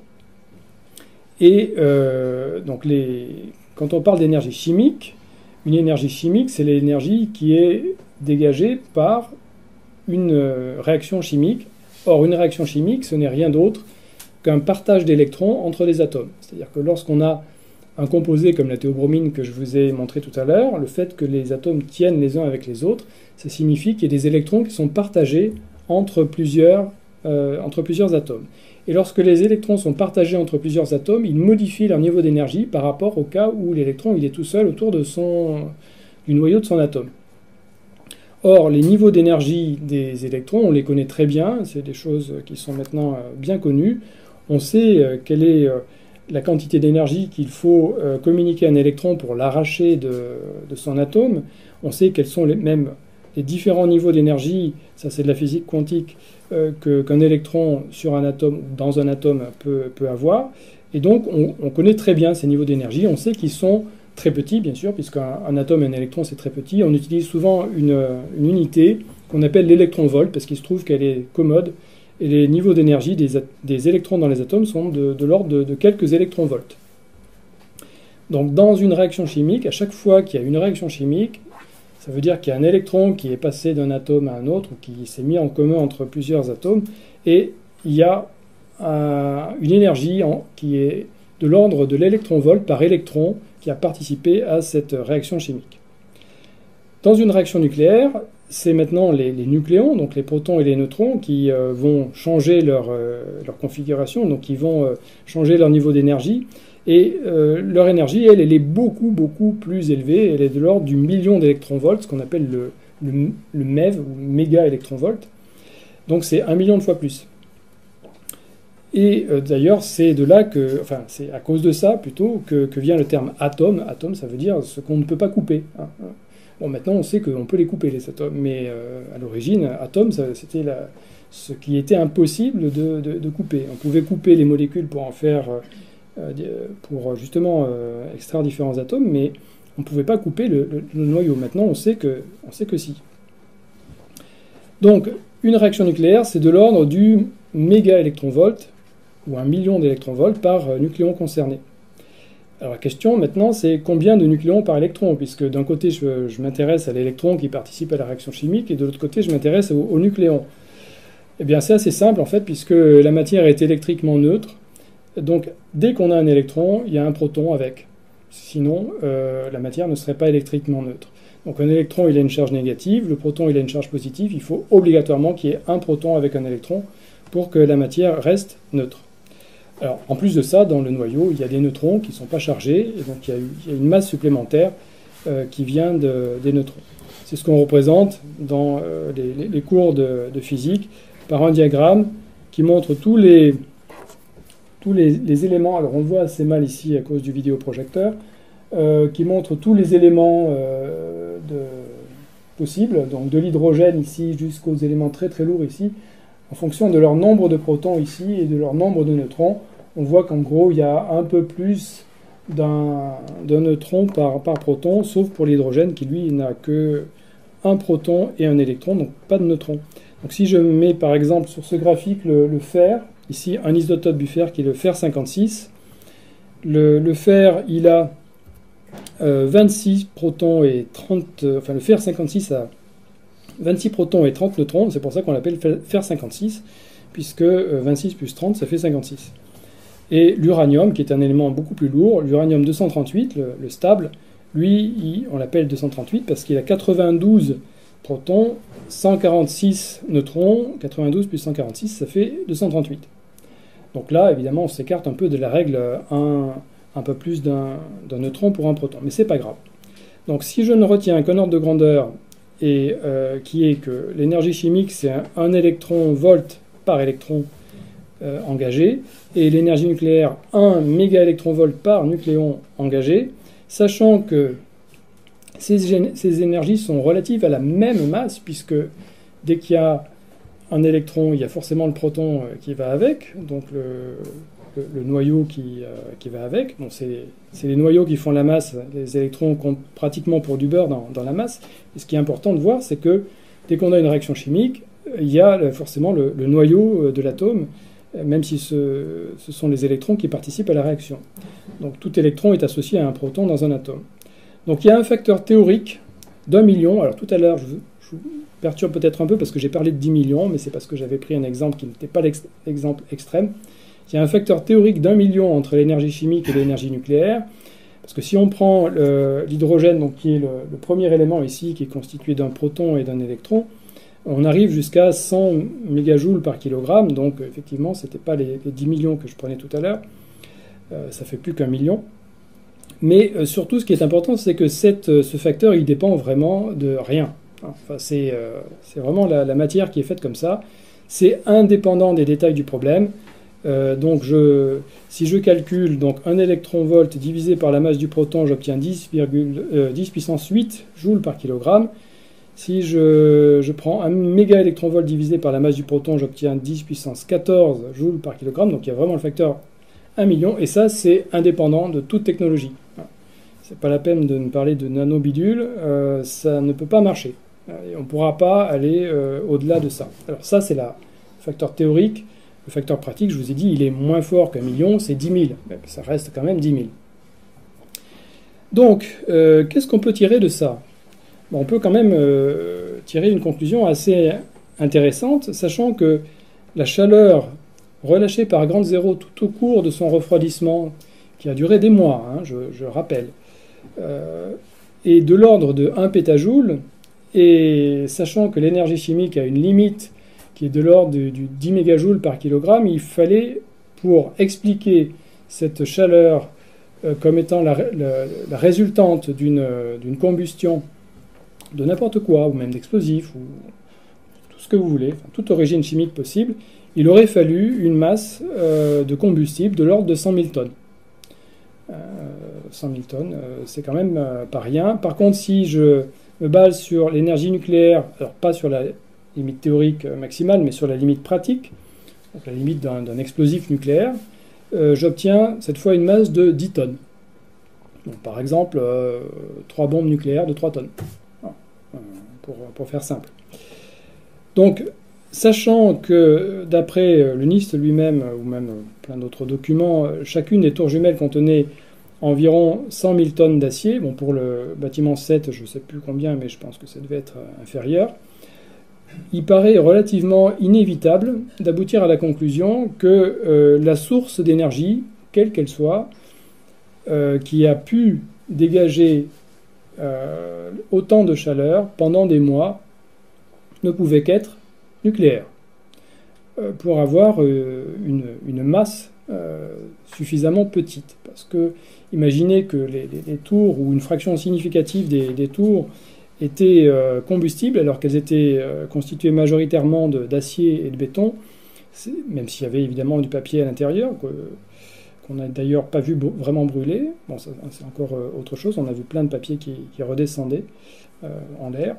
[SPEAKER 1] Et donc quand on parle d'énergie chimique, une énergie chimique, c'est l'énergie qui est dégagée par une réaction chimique. Or, une réaction chimique, ce n'est rien d'autre qu'un partage d'électrons entre les atomes. C'est-à-dire que lorsqu'on a un composé comme la théobromine que je vous ai montré tout à l'heure, le fait que les atomes tiennent les uns avec les autres, ça signifie qu'il y a des électrons qui sont partagés entre plusieurs atomes. Et lorsque les électrons sont partagés entre plusieurs atomes, ils modifient leur niveau d'énergie par rapport au cas où l'électron il est tout seul autour du noyau de son atome. Or, les niveaux d'énergie des électrons, on les connaît très bien, c'est des choses qui sont maintenant bien connues. On sait quelle est la quantité d'énergie qu'il faut communiquer à un électron pour l'arracher de son atome. On sait quels sont même les différents niveaux d'énergie, ça c'est de la physique quantique, qu'un électron sur un atome ou dans un atome peut avoir. Et donc on connaît très bien ces niveaux d'énergie. On sait qu'ils sont très petits, bien sûr, puisqu'un atome et un électron c'est très petit. On utilise souvent une unité qu'on appelle l'électron-volt, parce qu'il se trouve qu'elle est commode. Et les niveaux d'énergie des électrons dans les atomes sont de l'ordre de quelques électronvolts. Donc dans une réaction chimique, à chaque fois qu'il y a une réaction chimique, ça veut dire qu'il y a un électron qui est passé d'un atome à un autre, ou qui s'est mis en commun entre plusieurs atomes, et il y a une énergie qui est de l'ordre de l'électronvolt par électron qui a participé à cette réaction chimique. Dans une réaction nucléaire, c'est maintenant les nucléons, donc les protons et les neutrons, qui vont changer leur configuration, donc ils vont changer leur niveau d'énergie. Et leur énergie, elle est beaucoup, beaucoup plus élevée. Elle est de l'ordre du million d'électronvolts, ce qu'on appelle le MeV, ou méga électronvolt. Donc c'est 1 million de fois plus. Et d'ailleurs, c'est de là enfin, c'est à cause de ça, plutôt, que vient le terme atome. Atome, ça veut dire ce qu'on ne peut pas couper. Hein. Bon, maintenant, on sait qu'on peut les couper, les atomes. Mais à l'origine, atome, c'était ce qui était impossible de couper. On pouvait couper les molécules pour en faire... pour justement extraire différents atomes, mais on ne pouvait pas couper le noyau. Maintenant, on sait que si. Donc, une réaction nucléaire, c'est de l'ordre du méga électronvolt, ou 1 million d'électronvolts par nucléon concerné. Alors la question maintenant, c'est combien de nucléons par électron, puisque d'un côté, je m'intéresse à l'électron qui participe à la réaction chimique, et de l'autre côté, je m'intéresse au nucléon. Eh bien, c'est assez simple, en fait, puisque la matière est électriquement neutre. Donc, dès qu'on a un électron, il y a un proton avec. Sinon, la matière ne serait pas électriquement neutre. Donc, un électron, il a une charge négative, le proton, il a une charge positive. Il faut obligatoirement qu'il y ait un proton avec un électron pour que la matière reste neutre. Alors, en plus de ça, dans le noyau, il y a des neutrons qui ne sont pas chargés, et donc il y a une masse supplémentaire qui vient des neutrons. C'est ce qu'on représente dans les cours de physique par un diagramme qui montre tous les éléments. Alors on le voit assez mal ici à cause du vidéoprojecteur, qui montre tous les éléments possibles, donc de l'hydrogène ici jusqu'aux éléments très très lourds ici, en fonction de leur nombre de protons ici et de leur nombre de neutrons. On voit qu'en gros il y a un peu plus d'un neutron par proton, sauf pour l'hydrogène qui lui n'a que un proton et un électron, donc pas de neutrons. Donc si je mets par exemple sur ce graphique le fer, ici un isotope du fer qui est le fer 56, le fer il a 26 protons et 30, enfin le fer 56 a 26 protons et 30 neutrons, c'est pour ça qu'on l'appelle fer 56, puisque 26 plus 30 ça fait 56. Et l'uranium, qui est un élément beaucoup plus lourd, l'uranium 238, le stable, lui, on l'appelle 238 parce qu'il a 92 protons, 146 neutrons, 92 plus 146, ça fait 238. Donc là, évidemment, on s'écarte un peu de la règle un peu plus d'un neutron pour un proton, mais c'est pas grave. Donc si je ne retiens qu'un ordre de grandeur, et qui est que l'énergie chimique, c'est un électron-volt par électron engagé, et l'énergie nucléaire, 1 mégaélectron-volt par nucléon engagé, sachant que ces énergies sont relatives à la même masse, puisque dès qu'il y a un électron, il y a forcément le proton qui va avec, donc le noyau qui va avec. Bon, c'est les noyaux qui font la masse, les électrons comptent pratiquement pour du beurre dans la masse. Et ce qui est important de voir, c'est que dès qu'on a une réaction chimique, il y a forcément le noyau de l'atome, même si ce sont les électrons qui participent à la réaction. Donc tout électron est associé à un proton dans un atome. Donc il y a un facteur théorique d'1 million. Alors tout à l'heure, je vous perturbe peut-être un peu parce que j'ai parlé de 10 millions, mais c'est parce que j'avais pris un exemple qui n'était pas l'exemple extrême. Il y a un facteur théorique d'1 million entre l'énergie chimique et l'énergie nucléaire. Parce que si on prend l'hydrogène, donc qui est le premier élément ici, qui est constitué d'un proton et d'un électron, on arrive jusqu'à 100 mégajoules par kilogramme. Donc effectivement, ce n'était pas les 10 millions que je prenais tout à l'heure. Ça fait plus qu'1 million. Mais surtout, ce qui est important, c'est que ce facteur, il dépend vraiment de rien. Enfin, c'est vraiment la matière qui est faite comme ça. C'est indépendant des détails du problème. Donc si je calcule donc 1 électron-volt divisé par la masse du proton, j'obtiens 10 puissance 8 joules par kilogramme. Si je prends 1 mégaélectron-volt divisé par la masse du proton, j'obtiens 10 puissance 14 joules par kilogramme. Donc il y a vraiment le facteur 1 million. Et ça, c'est indépendant de toute technologie. C'est pas la peine de me parler de nanobidule. Ça ne peut pas marcher. Et on ne pourra pas aller au-delà de ça. Alors ça, c'est le facteur théorique. Le facteur pratique, je vous ai dit, il est moins fort qu'1 million, c'est 10 000. Mais ça reste quand même 10 000. Donc, qu'est-ce qu'on peut tirer de ça? Bon, on peut quand même tirer une conclusion assez intéressante, sachant que la chaleur relâchée par Ground Zero tout au cours de son refroidissement, qui a duré des mois, hein, je rappelle, est de l'ordre de 1 pétajoule, et sachant que l'énergie chimique a une limite qui est de l'ordre du 10 mégajoules par kilogramme, il fallait, pour expliquer cette chaleur comme étant la résultante d'une combustion de n'importe quoi, ou même d'explosifs, ou tout ce que vous voulez, enfin, toute origine chimique possible, il aurait fallu une masse de combustible de l'ordre de 100 000 tonnes. 100 000 tonnes, c'est quand même pas rien. Par contre, si je me base sur l'énergie nucléaire, alors pas sur la limite théorique maximale, mais sur la limite pratique, donc la limite d'un explosif nucléaire, j'obtiens cette fois une masse de 10 tonnes. Donc, par exemple, 3 bombes nucléaires de 3 tonnes, pour faire simple. Donc, sachant que d'après le NIST lui-même, ou même plein d'autres documents, chacune des tours jumelles contenait environ 100 000 tonnes d'acier. Bon, pour le bâtiment 7, je ne sais plus combien, mais je pense que ça devait être inférieur. Il paraît relativement inévitable d'aboutir à la conclusion que la source d'énergie, quelle qu'elle soit, qui a pu dégager autant de chaleur pendant des mois, ne pouvait qu'être nucléaire, pour avoir une masse suffisamment petite. Parce que imaginez que les tours, ou une fraction significative des tours, étaient combustibles alors qu'elles étaient constituées majoritairement d'acier et de béton, même s'il y avait évidemment du papier à l'intérieur, qu'on n'a d'ailleurs pas vu vraiment brûler. Bon, c'est encore autre chose, on a vu plein de papier qui redescendait en l'air.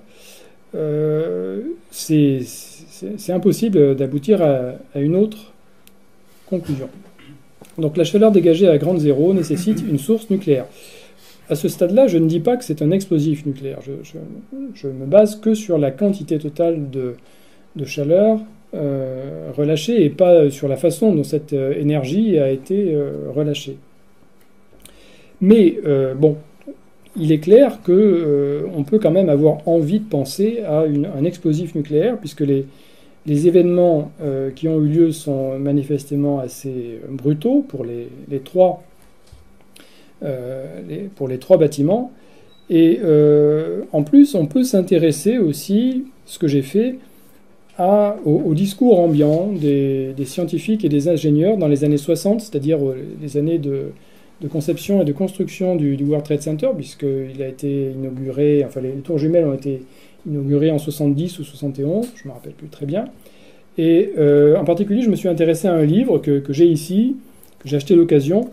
[SPEAKER 1] C'est impossible d'aboutir à une autre conclusion. Donc la chaleur dégagée à grande zéro nécessite une source nucléaire. À ce stade-là, je ne dis pas que c'est un explosif nucléaire. Je me base que sur la quantité totale de chaleur relâchée et pas sur la façon dont cette énergie a été relâchée. Mais bon, il est clair qu'on peut quand même avoir envie de penser à un explosif nucléaire, puisque les événements qui ont eu lieu sont manifestement assez brutaux pour les trois bâtiments. Et en plus, on peut s'intéresser aussi, ce que j'ai fait, au discours ambiant des scientifiques et des ingénieurs dans les années 60, c'est-à-dire les années de conception et de construction du World Trade Center, puisqu'il a été inauguré, enfin les tours jumelles ont été inaugurées en 70 ou 71, je ne me rappelle plus très bien. Et en particulier, je me suis intéressé à un livre que j'ai ici, que j'ai acheté à l'occasion,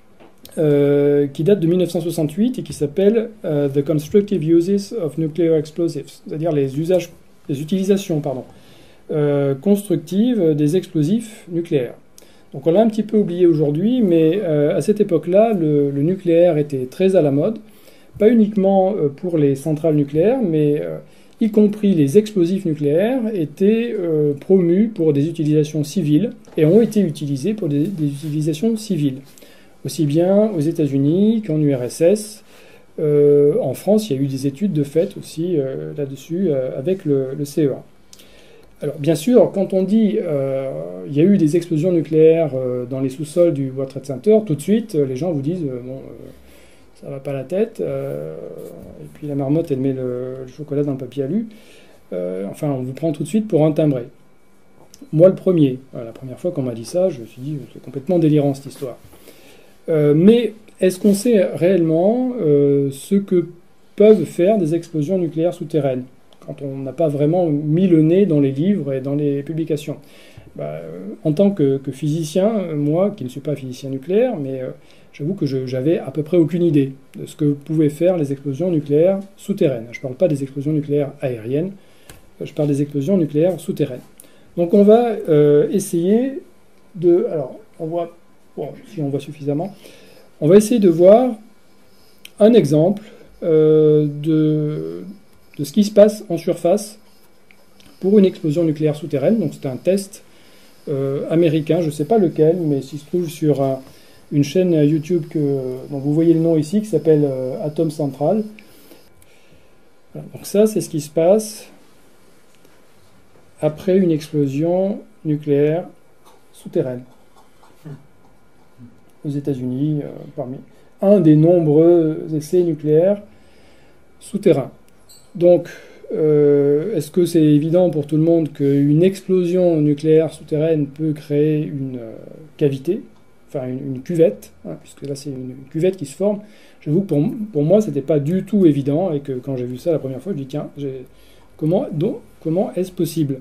[SPEAKER 1] qui date de 1968 et qui s'appelle The Constructive Uses of Nuclear Explosives, c'est-à-dire les utilisations constructives des explosifs nucléaires. Donc on l'a un petit peu oublié aujourd'hui, mais à cette époque-là, le nucléaire était très à la mode, pas uniquement pour les centrales nucléaires, mais y compris les explosifs nucléaires étaient promus pour des utilisations civiles et ont été utilisés pour des utilisations civiles. Aussi bien aux États-Unis qu'en URSS. En France, il y a eu des études de fait aussi là-dessus avec le CEA. Alors bien sûr, quand on dit il y a eu des explosions nucléaires dans les sous-sols du World Trade Center, tout de suite les gens vous disent ça va pas la tête, et puis la marmotte elle met le chocolat dans le papier alu. Enfin, on vous prend tout de suite pour un timbré. Moi le premier, la première fois qu'on m'a dit ça, je me suis dit c'est complètement délirant cette histoire. Mais est-ce qu'on sait réellement ce que peuvent faire des explosions nucléaires souterraines quand on n'a pas vraiment mis le nez dans les livres et dans les publications? En tant que physicien, moi, qui ne suis pas physicien nucléaire, mais j'avoue que j'avais à peu près aucune idée de ce que pouvaient faire les explosions nucléaires souterraines. Je ne parle pas des explosions nucléaires aériennes, je parle des explosions nucléaires souterraines. Donc on va essayer de... Alors, on voit... Bon, si on voit suffisamment. On va essayer de voir un exemple de ce qui se passe en surface pour une explosion nucléaire souterraine. Donc c'est un test américain, je ne sais pas lequel, mais s'il se trouve sur une chaîne YouTube dont vous voyez le nom ici, qui s'appelle Atom Central. Voilà, donc ça, c'est ce qui se passe après une explosion nucléaire souterraine aux États-Unis, parmi un des nombreux essais nucléaires souterrains. Donc, est-ce que c'est évident pour tout le monde qu'une explosion nucléaire souterraine peut créer une cavité, enfin une cuvette, puisque là c'est une cuvette qui se forme? J'avoue que pour moi, c'était pas du tout évident, et que quand j'ai vu ça la première fois, je me dis tiens, comment est-ce possible?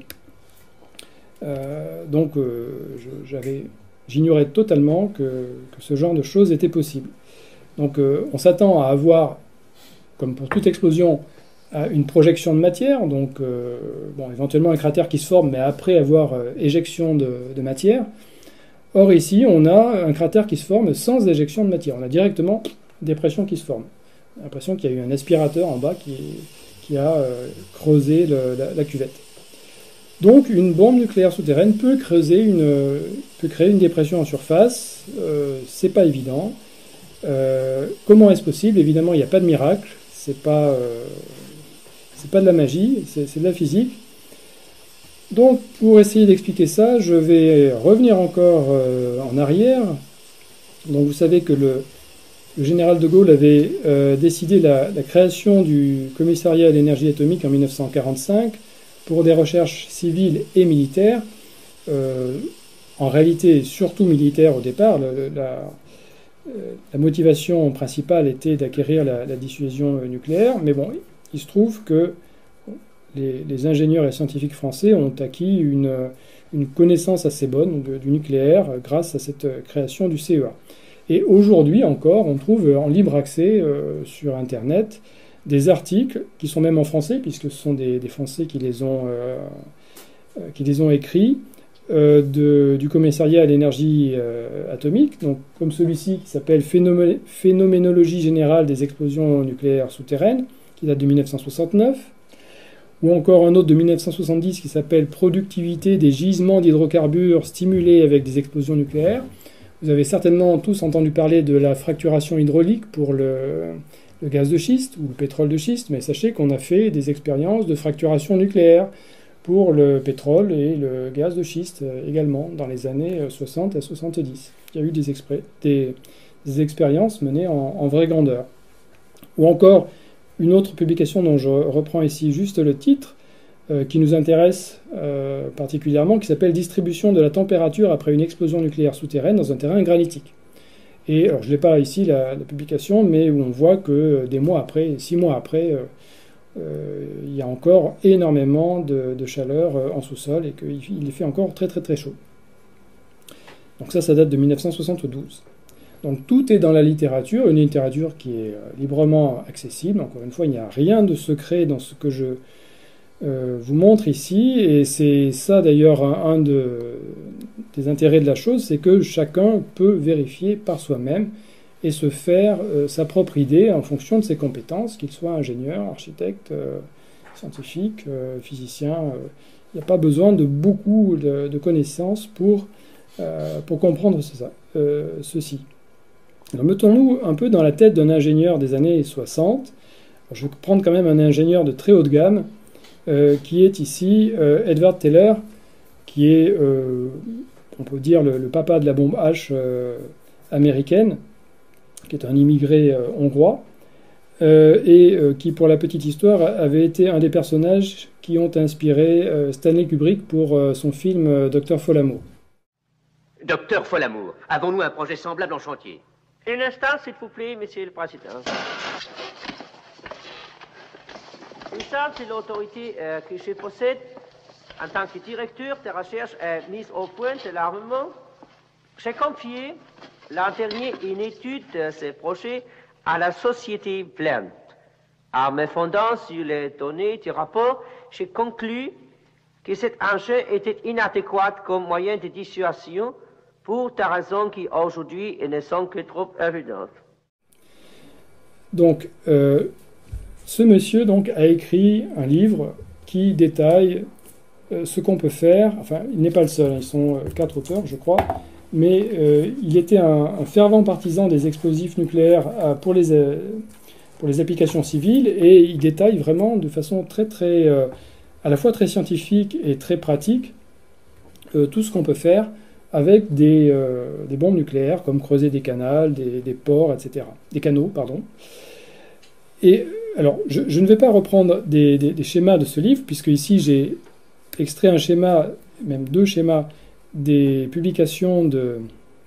[SPEAKER 1] J'ignorais totalement que ce genre de choses était possible. Donc on s'attend à avoir, comme pour toute explosion, une projection de matière, donc éventuellement un cratère qui se forme, mais après avoir éjection de matière. Or ici, on a un cratère qui se forme sans éjection de matière. On a directement des pressions qui se forment. On a l'impression qu'il y a eu un aspirateur en bas qui a creusé la cuvette. Donc une bombe nucléaire souterraine peut créer une dépression en surface, c'est pas évident. Comment est-ce possible? Évidemment, il n'y a pas de miracle, c'est pas de la magie, c'est de la physique. Donc pour essayer d'expliquer ça, je vais revenir encore en arrière. Donc vous savez que le général de Gaulle avait décidé la création du commissariat à l'énergie atomique en 1945 pour des recherches civiles et militaires, en réalité surtout militaires au départ. La motivation principale était d'acquérir la dissuasion nucléaire, mais bon, il se trouve que les ingénieurs et scientifiques français ont acquis une connaissance assez bonne du nucléaire grâce à cette création du CEA. Et aujourd'hui encore, on trouve en libre accès sur Internet des articles qui sont même en français, puisque ce sont des Français qui les ont écrits, du commissariat à l'énergie atomique, donc comme celui-ci qui s'appelle Phénoménologie générale des explosions nucléaires souterraines, qui date de 1969, ou encore un autre de 1970 qui s'appelle Productivité des gisements d'hydrocarbures stimulés avec des explosions nucléaires. Vous avez certainement tous entendu parler de la fracturation hydraulique pour le gaz de schiste ou le pétrole de schiste, mais sachez qu'on a fait des expériences de fracturation nucléaire pour le pétrole et le gaz de schiste également dans les années 60 à 70. Il y a eu des expériences menées en vraie grandeur. Ou encore une autre publication dont je reprends ici juste le titre, qui nous intéresse particulièrement, qui s'appelle « Distribution de la température après une explosion nucléaire souterraine dans un terrain granitique ». Et alors je n'ai pas ici la publication, mais où on voit que 6 mois après, il y a encore énormément de chaleur en sous-sol et qu'il fait encore très très très chaud. Donc ça date de 1972. Donc tout est dans la littérature, une littérature qui est librement accessible. Encore une fois, il n'y a rien de secret dans ce que je vous montre ici, et c'est ça d'ailleurs un des intérêts de la chose, c'est que chacun peut vérifier par soi-même et se faire sa propre idée en fonction de ses compétences, qu'il soit ingénieur, architecte, scientifique, physicien. Il n'y a pas besoin de beaucoup de connaissances pour comprendre ceci. Alors mettons-nous un peu dans la tête d'un ingénieur des années 60. Alors, je vais prendre quand même un ingénieur de très haut de gamme, qui est ici Edward Teller, qui est, on peut dire, le papa de la bombe H américaine, qui est un immigré hongrois, et qui, pour la petite histoire, avait été un des personnages qui ont inspiré Stanley Kubrick pour son film Docteur Folamour.
[SPEAKER 6] Docteur Folamour, avons-nous un projet semblable en chantier?
[SPEAKER 3] Un instant, s'il vous plaît, monsieur le président. Et ça, c'est l'autorité que je possède en tant que directeur de recherche et mise au point de l'armement. J'ai confié l'an dernier une étude de ces projets à la société Plant. En me fondant sur les données du rapport, j'ai conclu que cet enjeu était inadéquat comme moyen de dissuasion pour des raisons qui aujourd'hui ne sont que trop évidentes.
[SPEAKER 1] Donc, ce monsieur a écrit un livre qui détaille ce qu'on peut faire. Enfin, il n'est pas le seul, ils sont 4 auteurs, je crois, mais il était un fervent partisan des explosifs nucléaires pour les applications civiles, et il détaille vraiment de façon très, à la fois très scientifique et très pratique tout ce qu'on peut faire avec des bombes nucléaires, comme creuser des canaux, des ports, etc. Des canaux, pardon. Et alors, je ne vais pas reprendre des schémas de ce livre, puisque ici j'ai extrait un schéma, même 2 schémas, des publications des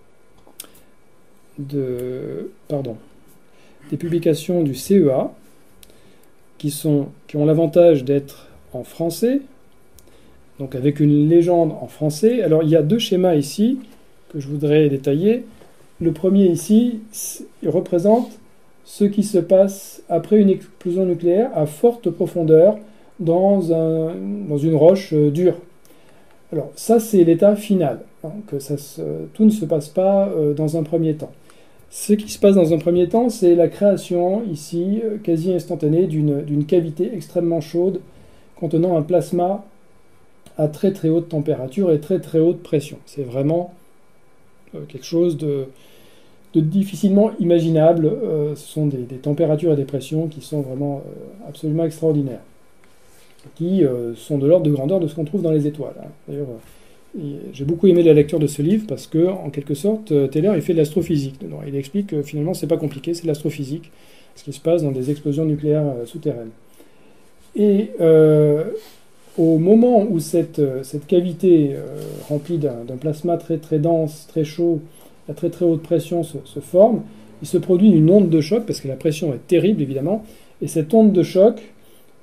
[SPEAKER 1] publications du CEA, qui ont l'avantage d'être en français, donc avec une légende en français. Alors il y a 2 schémas ici que je voudrais détailler. Le premier ici, il représente ce qui se passe après une explosion nucléaire à forte profondeur dans une roche dure. Alors ça, c'est l'état final, hein, tout ne se passe pas dans un premier temps. Ce qui se passe dans un premier temps, c'est la création ici, quasi instantanée, d'une cavité extrêmement chaude contenant un plasma à très très haute température et très très haute pression. C'est vraiment quelque chose de difficilement imaginable. Ce sont des températures et des pressions qui sont vraiment absolument extraordinaires, qui sont de l'ordre de grandeur de ce qu'on trouve dans les étoiles. Hein. D'ailleurs, j'ai beaucoup aimé la lecture de ce livre parce que, en quelque sorte, Teller il fait de l'astrophysique. Il explique que finalement, c'est pas compliqué, c'est de l'astrophysique, ce qui se passe dans des explosions nucléaires souterraines. Et au moment où cette cavité remplie d'un plasma très très dense, très chaud, à très très haute pression se forme, il se produit une onde de choc, parce que la pression est terrible évidemment, et cette onde de choc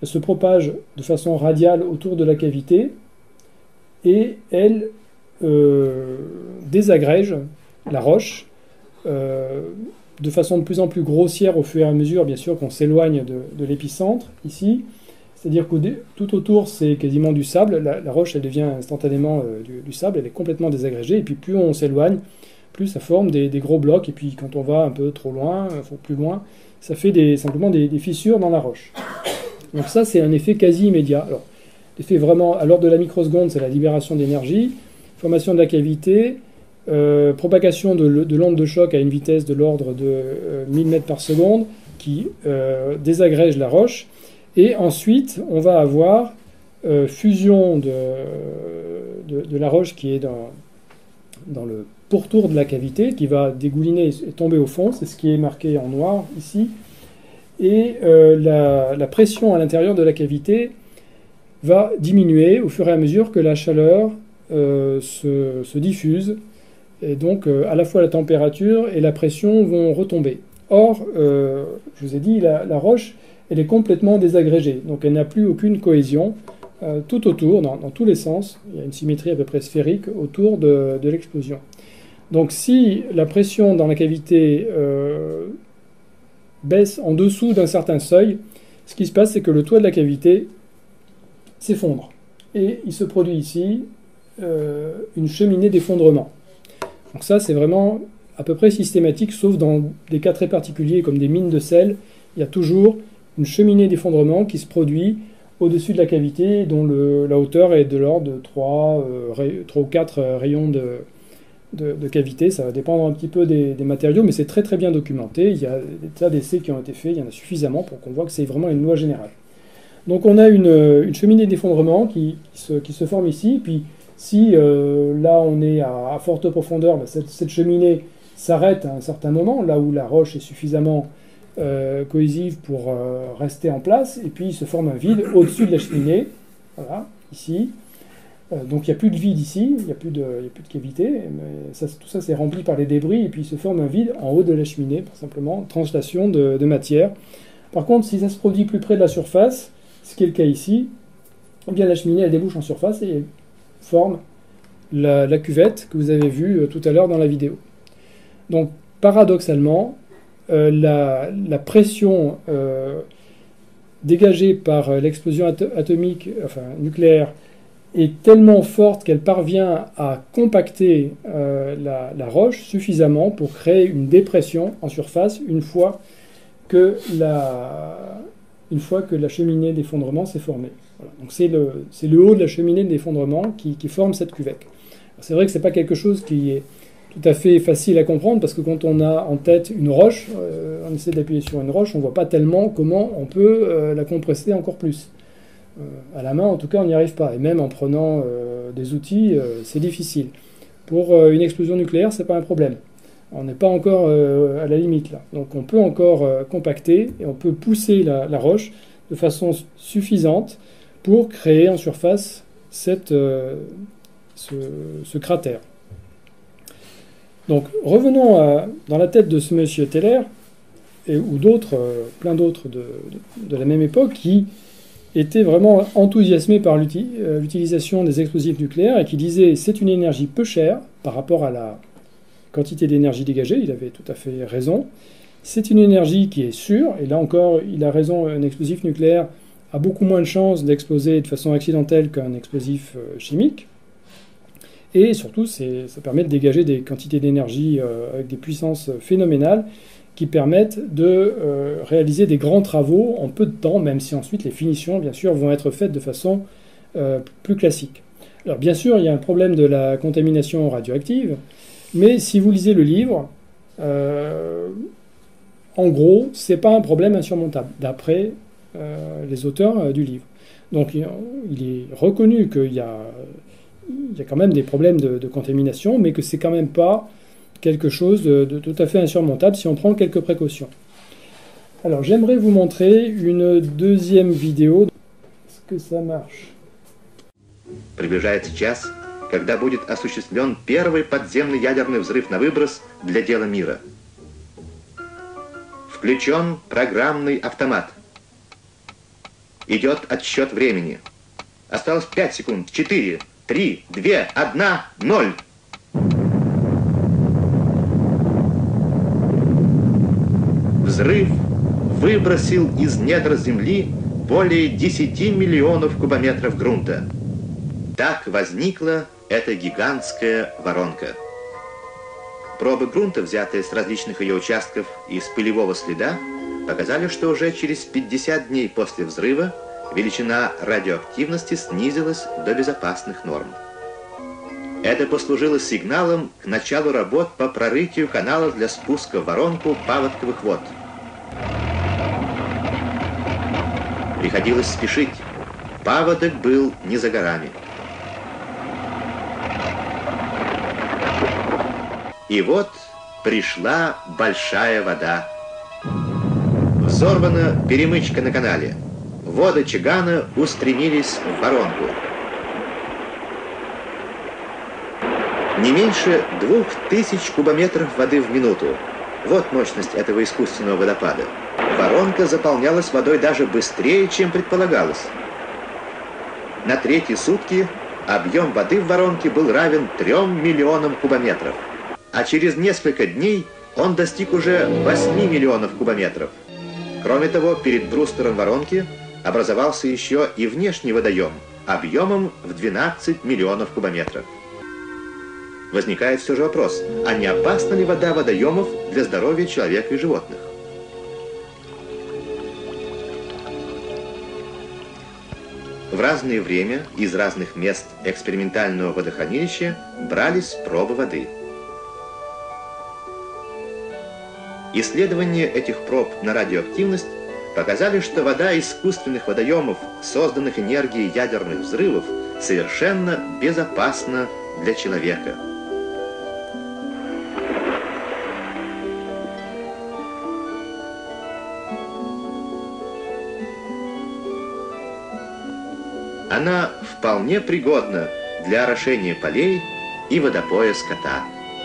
[SPEAKER 1] se propage de façon radiale autour de la cavité et elle désagrège la roche de façon de plus en plus grossière au fur et à mesure, bien sûr, qu'on s'éloigne de l'épicentre, ici. C'est-à-dire que tout autour, c'est quasiment du sable. La roche, elle devient instantanément du sable, elle est complètement désagrégée. Et puis plus on s'éloigne, plus ça forme des gros blocs. Et puis quand on va un peu trop loin, plus loin, ça fait simplement des fissures dans la roche. Donc ça, c'est un effet quasi immédiat. Alors, l'effet vraiment, à l'ordre de la microseconde, c'est la libération d'énergie, formation de la cavité, propagation de l'onde de choc à une vitesse de l'ordre de 1000 mètres par seconde qui désagrège la roche. Et ensuite, on va avoir fusion de la roche qui est dans le pourtour de la cavité, qui va dégouliner et tomber au fond. C'est ce qui est marqué en noir ici. Et la pression à l'intérieur de la cavité va diminuer au fur et à mesure que la chaleur se diffuse. Et donc, à la fois la température et la pression vont retomber. Or, je vous ai dit, la roche, elle est complètement désagrégée. Donc, elle n'a plus aucune cohésion tout autour, dans tous les sens. Il y a une symétrie à peu près sphérique autour de l'explosion. Donc, si la pression dans la cavité baisse en dessous d'un certain seuil, ce qui se passe, c'est que le toit de la cavité s'effondre. Et il se produit ici une cheminée d'effondrement. Donc ça, c'est vraiment à peu près systématique, sauf dans des cas très particuliers comme des mines de sel. Il y a toujours une cheminée d'effondrement qui se produit au-dessus de la cavité, dont la hauteur est de l'ordre de 3 ou 4 rayons de cavité. Ça va dépendre un petit peu des matériaux, mais c'est très très bien documenté. Il y a des tas d'essais qui ont été faits, il y en a suffisamment pour qu'on voit que c'est vraiment une loi générale. Donc on a une cheminée d'effondrement qui se forme ici, puis si là on est à forte profondeur, cette cheminée s'arrête à un certain moment, là où la roche est suffisamment cohésive pour rester en place, et puis il se forme un vide au-dessus de la cheminée, voilà, ici. Donc il n'y a plus de vide ici, il n'y a plus de cavité, mais tout ça c'est rempli par les débris, et puis il se forme un vide en haut de la cheminée, pour simplement translation de matière. Par contre, si ça se produit plus près de la surface, ce qui est le cas ici, eh bien la cheminée elle débouche en surface et elle forme la cuvette que vous avez vue tout à l'heure dans la vidéo. Donc paradoxalement, la pression dégagée par l'explosion atomique, enfin nucléaire, est tellement forte qu'elle parvient à compacter la roche suffisamment pour créer une dépression en surface une fois que la cheminée d'effondrement s'est formée. Voilà. Donc c'est le haut de la cheminée d'effondrement qui forme cette cuvette. C'est vrai que ce n'est pas quelque chose qui est tout à fait facile à comprendre, parce que quand on a en tête une roche, on essaie d'appuyer sur une roche, on ne voit pas tellement comment on peut la compresser encore plus. À la main, en tout cas, on n'y arrive pas. Et même en prenant des outils, c'est difficile. Pour une explosion nucléaire, ce n'est pas un problème. On n'est pas encore à la limite là. Donc on peut encore compacter et on peut pousser la roche de façon suffisante pour créer en surface ce cratère. Donc revenons dans la tête de ce monsieur Teller, ou d'autres, plein d'autres de la même époque, qui étaient vraiment enthousiasmés par l'utilisation des explosifs nucléaires et qui disaient c'est une énergie peu chère par rapport à la quantité d'énergie dégagée. Il avait tout à fait raison. C'est une énergie qui est sûre, et là encore il a raison, un explosif nucléaire a beaucoup moins de chances d'exploser de façon accidentelle qu'un explosif chimique. Et surtout, ça permet de dégager des quantités d'énergie avec des puissances phénoménales qui permettent de réaliser des grands travaux en peu de temps, même si ensuite les finitions, bien sûr, vont être faites de façon plus classique. Alors, bien sûr, il y a un problème de la contamination radioactive, mais si vous lisez le livre, en gros, ce n'est pas un problème insurmontable, d'après les auteurs du livre. Donc, il est reconnu qu'il y a quand même des problèmes de contamination, mais que c'est quand même pas quelque chose de tout à fait insurmontable si on prend quelques précautions. Alors, j'aimerais vous montrer une deuxième vidéo. Est-ce que ça marche?
[SPEAKER 7] Приближается час, когда будет осуществлен первый подземный ядерный взрыв на выброс для дела мира. Включен программный автомат. Идет отсчет времени. Осталось 5 секунд. 4, 3, 2, 1, 0. Взрыв выбросил из недр земли более 10 миллионов кубометров грунта. Так возникла эта гигантская воронка. Пробы грунта, взятые с различных ее участков из пылевого следа, показали, что уже через 50 дней после взрыва величина радиоактивности снизилась до безопасных норм. Это послужило сигналом к началу работ по прорытию канала для спуска в воронку паводковых вод. Приходилось спешить. Паводок был не за горами. И вот пришла большая вода. Взорвана перемычка на канале. Воды Чагана устремились в воронку. Не меньше 2000 кубометров воды в минуту. Вот мощность этого искусственного водопада. Воронка заполнялась водой даже быстрее, чем предполагалось. На третьи сутки объем воды в воронке был равен 3 миллионам кубометров. А через несколько дней он достиг уже 8 миллионов кубометров. Кроме того, перед брустером воронки образовался еще и внешний водоем объемом в 12 миллионов кубометров. Возникает все же вопрос, а не опасна ли вода водоемов для здоровья человека и животных? В разное время из разных мест экспериментального водохранилища брались пробы воды. Исследования этих проб на радиоактивность показали, что вода искусственных водоемов, созданных энергией ядерных взрывов, совершенно безопасна для человека. Она вполне пригодна для орошения полей и водопоя скота.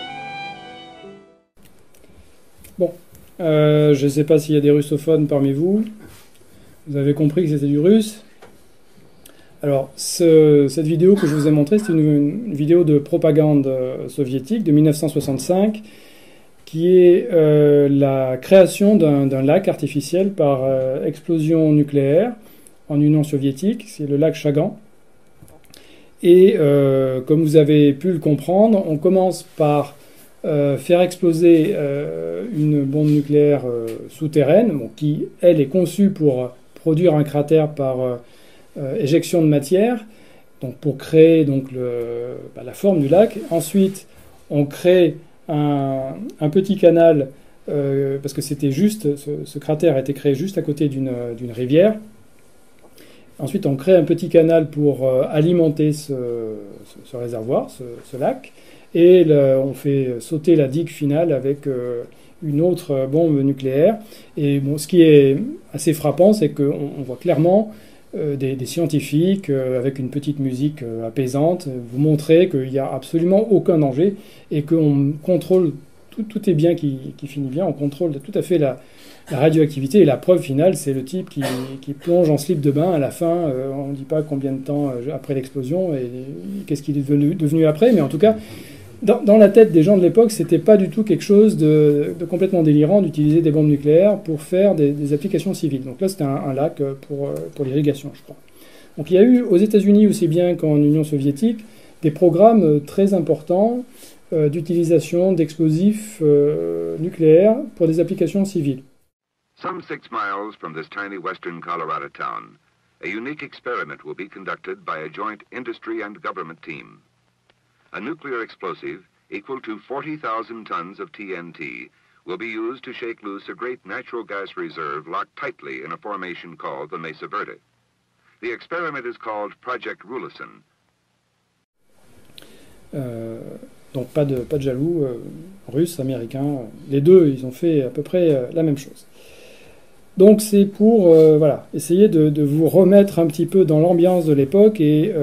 [SPEAKER 1] Bon, je ne sais pas s'il y a des russophones parmi vous. Vous avez compris que c'était du russe. Alors, cette vidéo que je vous ai montrée, c'est une vidéo de propagande soviétique de 1965, qui est la création d'un lac artificiel par explosion nucléaire en Union soviétique. C'est le lac Chagan. Et comme vous avez pu le comprendre, on commence par faire exploser une bombe nucléaire souterraine, bon, qui, elle, est conçue pour produire un cratère par éjection de matière, donc pour créer donc, la forme du lac. Ensuite, on crée un petit canal, parce que c'était juste, ce cratère a été créé juste à côté d'une rivière. Ensuite, on crée un petit canal pour alimenter ce réservoir, ce lac. Et on fait sauter la digue finale avec une autre bombe nucléaire. Et bon, ce qui est assez frappant, c'est qu'on voit clairement des scientifiques avec une petite musique apaisante vous montrer qu'il n'y a absolument aucun danger et qu'on contrôle, tout est bien qui finit bien, on contrôle tout à fait la radioactivité. Et la preuve finale, c'est le type qui plonge en slip de bain à la fin. On ne dit pas combien de temps après l'explosion et qu'est-ce qu'il est devenu après, mais en tout cas, dans la tête des gens de l'époque, c'était pas du tout quelque chose de complètement délirant d'utiliser des bombes nucléaires pour faire des applications civiles. Donc là, c'était un lac pour l'irrigation, je crois. Donc il y a eu aux États-Unis aussi bien qu'en Union soviétique des programmes très importants d'utilisation d'explosifs nucléaires pour des applications civiles.
[SPEAKER 8] Some 6 miles from this tiny western Colorado town, a unique experiment will be conducted by a joint industry and government team. A nuclear explosive equal to 40,000 tons of TNT will be used to shake loose a great natural gas reserve locked tightly in a formation called the Mesa Verde. The experiment is called Project Rulison.
[SPEAKER 1] Donc pas de jaloux, russes, américains, les deux, ils ont fait à peu près la même chose. Donc c'est pour voilà, essayer de vous remettre un petit peu dans l'ambiance de l'époque et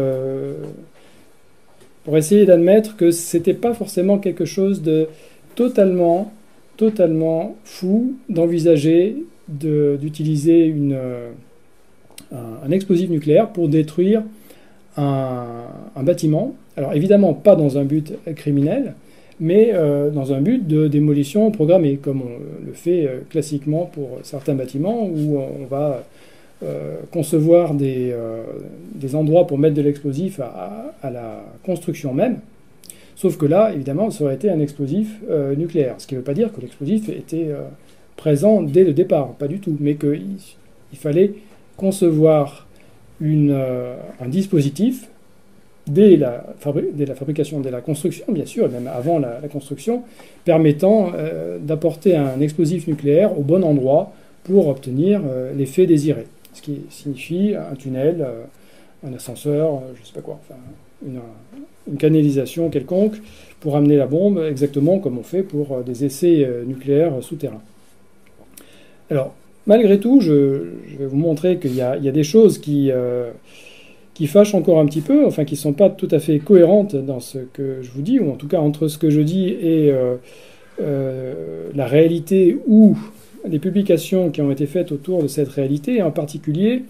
[SPEAKER 1] pour essayer d'admettre que c'était pas forcément quelque chose de totalement fou d'envisager d'utiliser un explosif nucléaire pour détruire un bâtiment. Alors évidemment pas dans un but criminel, mais dans un but de démolition programmée, comme on le fait classiquement pour certains bâtiments où on va concevoir des endroits pour mettre de l'explosif à la construction même. Sauf que là, évidemment, ça aurait été un explosif nucléaire. Ce qui ne veut pas dire que l'explosif était présent dès le départ, pas du tout, mais qu'il fallait concevoir un dispositif dès la fabrication, dès la construction, bien sûr, et même avant la construction, permettant d'apporter un explosif nucléaire au bon endroit pour obtenir l'effet désiré. Ce qui signifie un tunnel, un ascenseur, je ne sais pas quoi, enfin, une canalisation quelconque pour amener la bombe, exactement comme on fait pour des essais nucléaires souterrains. Alors, malgré tout, je vais vous montrer qu'il y a des choses qui fâchent encore un petit peu, enfin qui ne sont pas tout à fait cohérentes dans ce que je vous dis, ou en tout cas entre ce que je dis et la réalité ou les publications qui ont été faites autour de cette réalité, et en particulier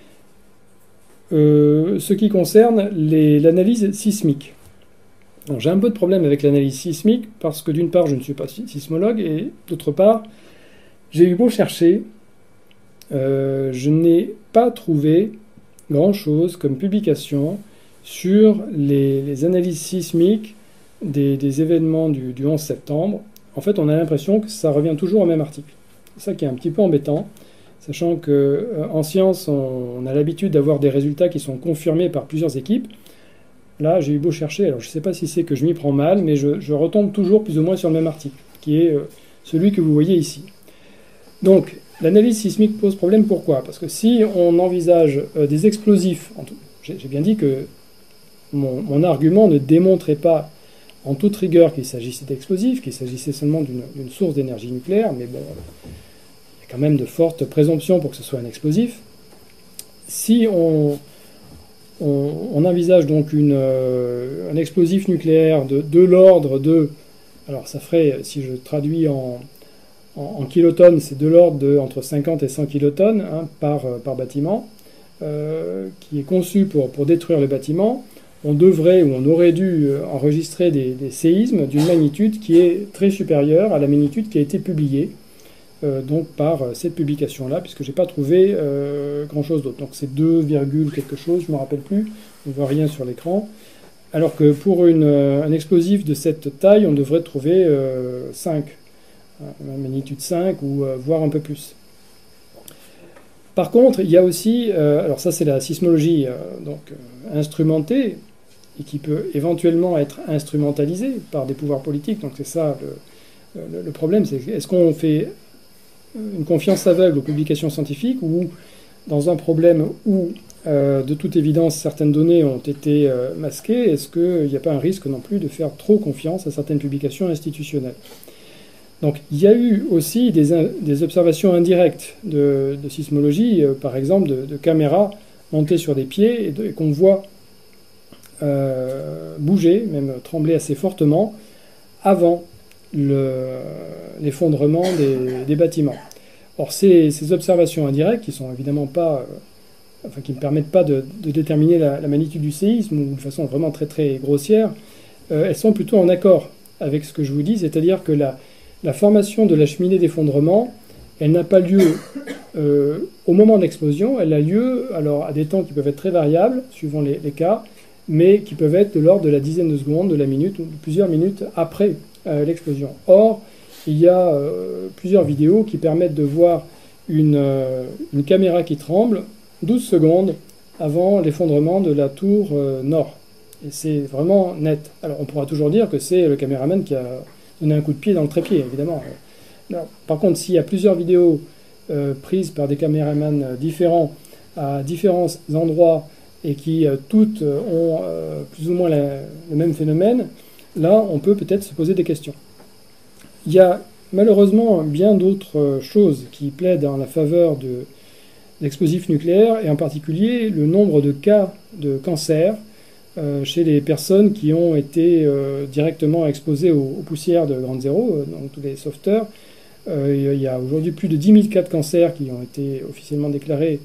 [SPEAKER 1] ce qui concerne l'analyse sismique. J'ai un peu de problème avec l'analyse sismique parce que d'une part je ne suis pas sismologue et d'autre part j'ai eu beau chercher, je n'ai pas trouvé grand-chose comme publication sur les analyses sismiques des événements du 11 septembre. En fait, on a l'impression que ça revient toujours au même article. C'est ça qui est un petit peu embêtant, sachant qu'en science, on a l'habitude d'avoir des résultats qui sont confirmés par plusieurs équipes. Là, j'ai eu beau chercher, alors je ne sais pas si c'est que je m'y prends mal, mais je retombe toujours plus ou moins sur le même article, qui est celui que vous voyez ici. Donc, l'analyse sismique pose problème, pourquoi? Parce que si on envisage des explosifs, j'ai bien dit que mon argument ne démontrait pas en toute rigueur qu'il s'agissait d'explosifs, qu'il s'agissait seulement d'une source d'énergie nucléaire, mais bon, il y a quand même de fortes présomptions pour que ce soit un explosif. Si on envisage donc un explosif nucléaire de l'ordre de... Alors ça ferait, si je traduis en kilotonnes, c'est de l'ordre de entre 50 et 100 kilotonnes par bâtiment, qui est conçu pour détruire le bâtiment. On devrait ou on aurait dû enregistrer des séismes d'une magnitude qui est très supérieure à la magnitude qui a été publiée donc par cette publication-là, puisque je n'ai pas trouvé grand-chose d'autre. Donc c'est 2, quelque chose, je ne me rappelle plus, on ne voit rien sur l'écran. Alors que pour un explosif de cette taille, on devrait trouver 5, magnitude 5 ou voire un peu plus. Par contre, il y a aussi, alors ça c'est la sismologie instrumentée, et qui peut éventuellement être instrumentalisée par des pouvoirs politiques. Donc c'est ça le problème, c'est est-ce qu'on fait une confiance aveugle aux publications scientifiques ou dans un problème où de toute évidence certaines données ont été masquées, est-ce qu'il n'y a pas un risque non plus de faire trop confiance à certaines publications institutionnelles? Donc il y a eu aussi des observations indirectes de sismologie, par exemple de caméras montées sur des pieds et qu'on voit bouger, même trembler assez fortement, avant l'effondrement des bâtiments. Or ces observations indirectes, qui sont évidemment pas, qui ne permettent pas de déterminer la magnitude du séisme, ou de façon vraiment très très grossière, elles sont plutôt en accord avec ce que je vous dis, c'est-à-dire que la formation de la cheminée d'effondrement, elle n'a pas lieu au moment de l'explosion, elle a lieu alors à des temps qui peuvent être très variables, suivant les cas, mais qui peuvent être de l'ordre de la dizaine de secondes, de la minute, ou de plusieurs minutes après l'explosion. Or, il y a plusieurs vidéos qui permettent de voir une caméra qui tremble 12 secondes avant l'effondrement de la tour nord. Et c'est vraiment net. Alors on pourra toujours dire que c'est le caméraman qui a donné un coup de pied dans le trépied, évidemment. Alors, par contre, s'il y a plusieurs vidéos prises par des caméramans différents à différents endroits et qui toutes ont plus ou moins le même phénomène, là on peut peut-être se poser des questions. Il y a malheureusement bien d'autres choses qui plaident en la faveur d'explosifs nucléaires, et en particulier le nombre de cas de cancer chez les personnes qui ont été directement exposées aux poussières de Ground Zero, donc tous les sauveteurs. Il y a aujourd'hui plus de 10 000 cas de cancer qui ont été officiellement déclarés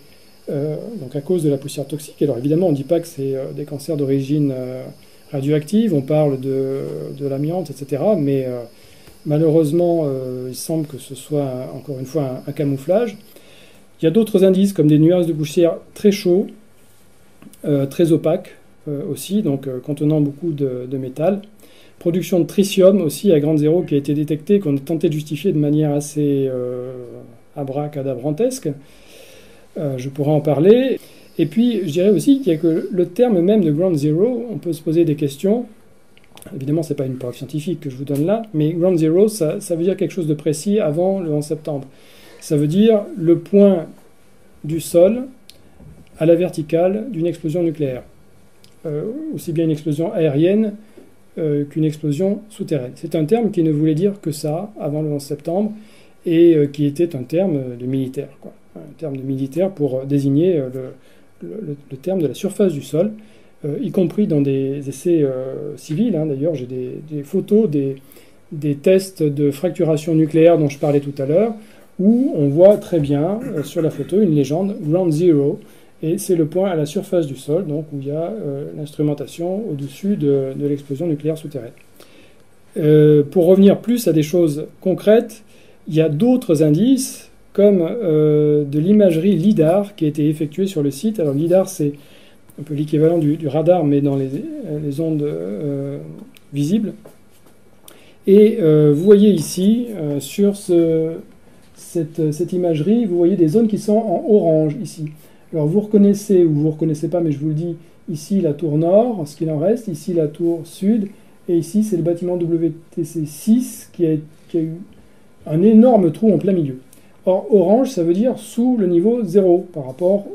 [SPEAKER 1] donc à cause de la poussière toxique. Alors évidemment, on ne dit pas que c'est des cancers d'origine radioactive, on parle de l'amiante, etc. Mais malheureusement, il semble que ce soit, encore une fois, un camouflage. Il y a d'autres indices, comme des nuages de poussière très chauds, très opaques aussi, donc contenant beaucoup de métal. Production de tritium aussi à grande zéro qui a été détectée, qu'on a tenté de justifier de manière assez abracadabrantesque. Je pourrais en parler. Et puis, je dirais aussi qu'il y a que le terme même de ground zero, on peut se poser des questions. Évidemment, ce n'est pas une preuve scientifique que je vous donne là, mais ground zero, ça veut dire quelque chose de précis avant le 11 septembre. Ça veut dire le point du sol à la verticale d'une explosion nucléaire. Aussi bien une explosion aérienne qu'une explosion souterraine. C'est un terme qui ne voulait dire que ça avant le 11 septembre et qui était un terme de militaire, quoi. Un terme de militaire pour désigner le terme de la surface du sol, y compris dans des essais civils. D'ailleurs, j'ai des photos des tests de fracturation nucléaire dont je parlais tout à l'heure, où on voit très bien sur la photo une légende Ground Zero, et c'est le point à la surface du sol, donc où il y a l'instrumentation au-dessus de l'explosion nucléaire souterraine. Pour revenir plus à des choses concrètes, il y a d'autres indices, comme de l'imagerie LIDAR qui a été effectuée sur le site. Alors LIDAR, c'est un peu l'équivalent du radar, mais dans les ondes visibles. Et vous voyez ici, sur cette imagerie, vous voyez des zones qui sont en orange, ici. Alors vous reconnaissez, ou vous ne reconnaissez pas, mais je vous le dis, ici la tour nord, ce qu'il en reste, ici la tour sud, et ici c'est le bâtiment WTC 6 qui a eu un énorme trou en plein milieu. Or, orange, ça veut dire sous le niveau 0 par rapport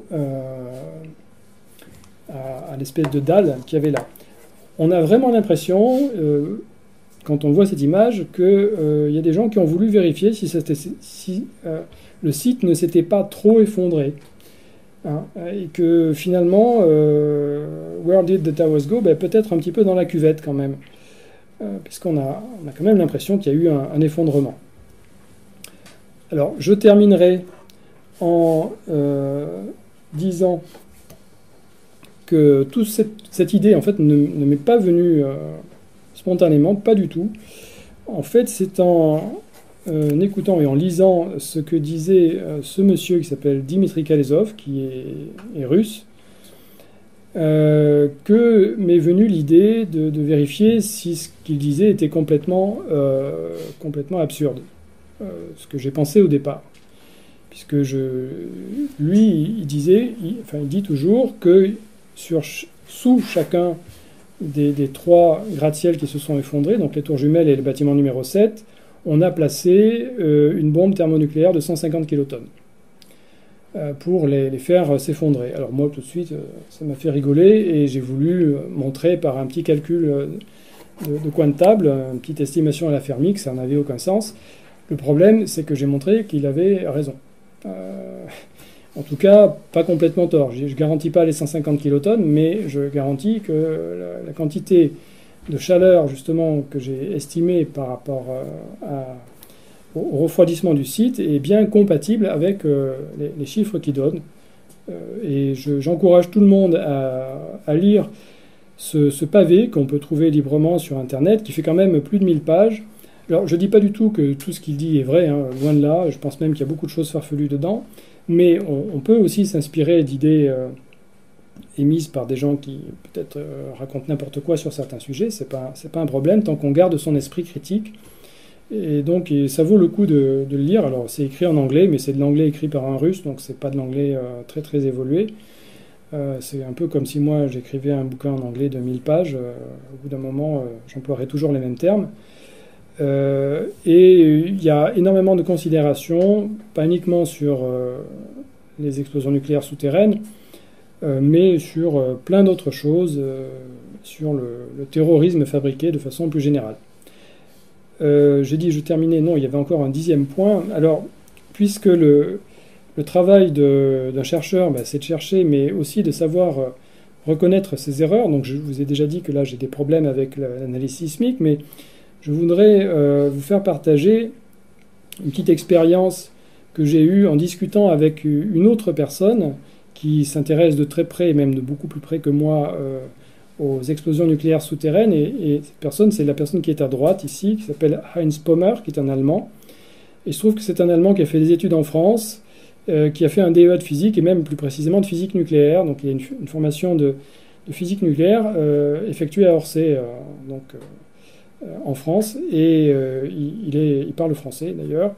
[SPEAKER 1] à l'espèce de dalle qu'il y avait là. On a vraiment l'impression, quand on voit cette image, qu'il y a des gens qui ont voulu vérifier si le site ne s'était pas trop effondré. Et que finalement, where did the towers go? Peut-être un petit peu dans la cuvette quand même, puisqu'on a quand même l'impression qu'il y a eu un effondrement. Alors, je terminerai en disant que toute cette idée, en fait, ne m'est pas venue spontanément, pas du tout. En fait, c'est en écoutant et en lisant ce que disait ce monsieur qui s'appelle Dimitri Kalesov, qui est russe, que m'est venue l'idée de vérifier si ce qu'il disait était complètement absurde. Ce que j'ai pensé au départ. Puisque lui, il dit toujours que sous chacun des trois gratte-ciels qui se sont effondrés, donc les tours jumelles et le bâtiment numéro 7, on a placé une bombe thermonucléaire de 150 kilotonnes pour les faire s'effondrer. Alors moi, tout de suite, ça m'a fait rigoler et j'ai voulu montrer par un petit calcul de coin de table, une petite estimation à la Fermi, que ça n'avait aucun sens. Le problème, c'est que j'ai montré qu'il avait raison. En tout cas, pas complètement tort. Je ne garantis pas les 150 kilotonnes, mais je garantis que la quantité de chaleur, justement, que j'ai estimée par rapport au refroidissement du site est bien compatible avec les chiffres qu'il donne. Et j'encourage tout le monde à lire ce pavé qu'on peut trouver librement sur Internet, qui fait quand même plus de 1000 pages. Alors, je ne dis pas du tout que tout ce qu'il dit est vrai, loin de là. Je pense même qu'il y a beaucoup de choses farfelues dedans. Mais on peut aussi s'inspirer d'idées émises par des gens qui, peut-être, racontent n'importe quoi sur certains sujets. C'est pas un problème, tant qu'on garde son esprit critique. Et donc, ça vaut le coup de le lire. Alors, c'est écrit en anglais, mais c'est de l'anglais écrit par un russe, donc c'est pas de l'anglais très, très évolué. C'est un peu comme si moi, j'écrivais un bouquin en anglais de 1000 pages. Au bout d'un moment, j'emploierais toujours les mêmes termes. Et il y a énormément de considérations, pas uniquement sur les explosions nucléaires souterraines, mais sur plein d'autres choses, sur le terrorisme fabriqué de façon plus générale. J'ai dit je terminais, non, il y avait encore un 10e point. Alors, puisque le travail d'un chercheur, c'est de chercher, mais aussi de savoir reconnaître ses erreurs. Donc je vous ai déjà dit que là j'ai des problèmes avec l'analyse sismique, mais je voudrais vous faire partager une petite expérience que j'ai eue en discutant avec une autre personne qui s'intéresse de très près, et même de beaucoup plus près que moi, aux explosions nucléaires souterraines. Et cette personne, c'est la personne qui est à droite ici, qui s'appelle Heinz Pommer, qui est un Allemand. Et je trouve que c'est un Allemand qui a fait des études en France, qui a fait un DEA de physique, et même plus précisément de physique nucléaire. Donc il a une formation de physique nucléaire effectuée à Orsay, en France, et il parle français d'ailleurs.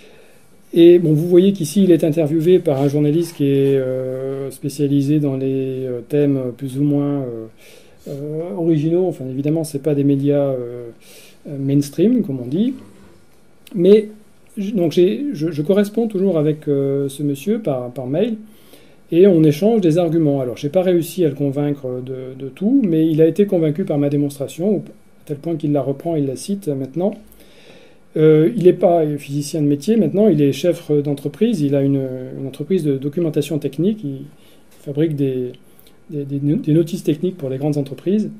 [SPEAKER 1] Et bon, vous voyez qu'ici il est interviewé par un journaliste qui est spécialisé dans les thèmes plus ou moins originaux. Enfin, évidemment, c'est pas des médias mainstream, comme on dit. Mais donc je corresponds toujours avec ce monsieur par mail, et on échange des arguments. Alors, j'ai pas réussi à le convaincre de tout, mais il a été convaincu par ma démonstration, à tel point qu'il la reprend, il la cite maintenant. Il n'est pas physicien de métier maintenant, il est chef d'entreprise, il a une entreprise de documentation technique, il fabrique des notices techniques pour les grandes entreprises.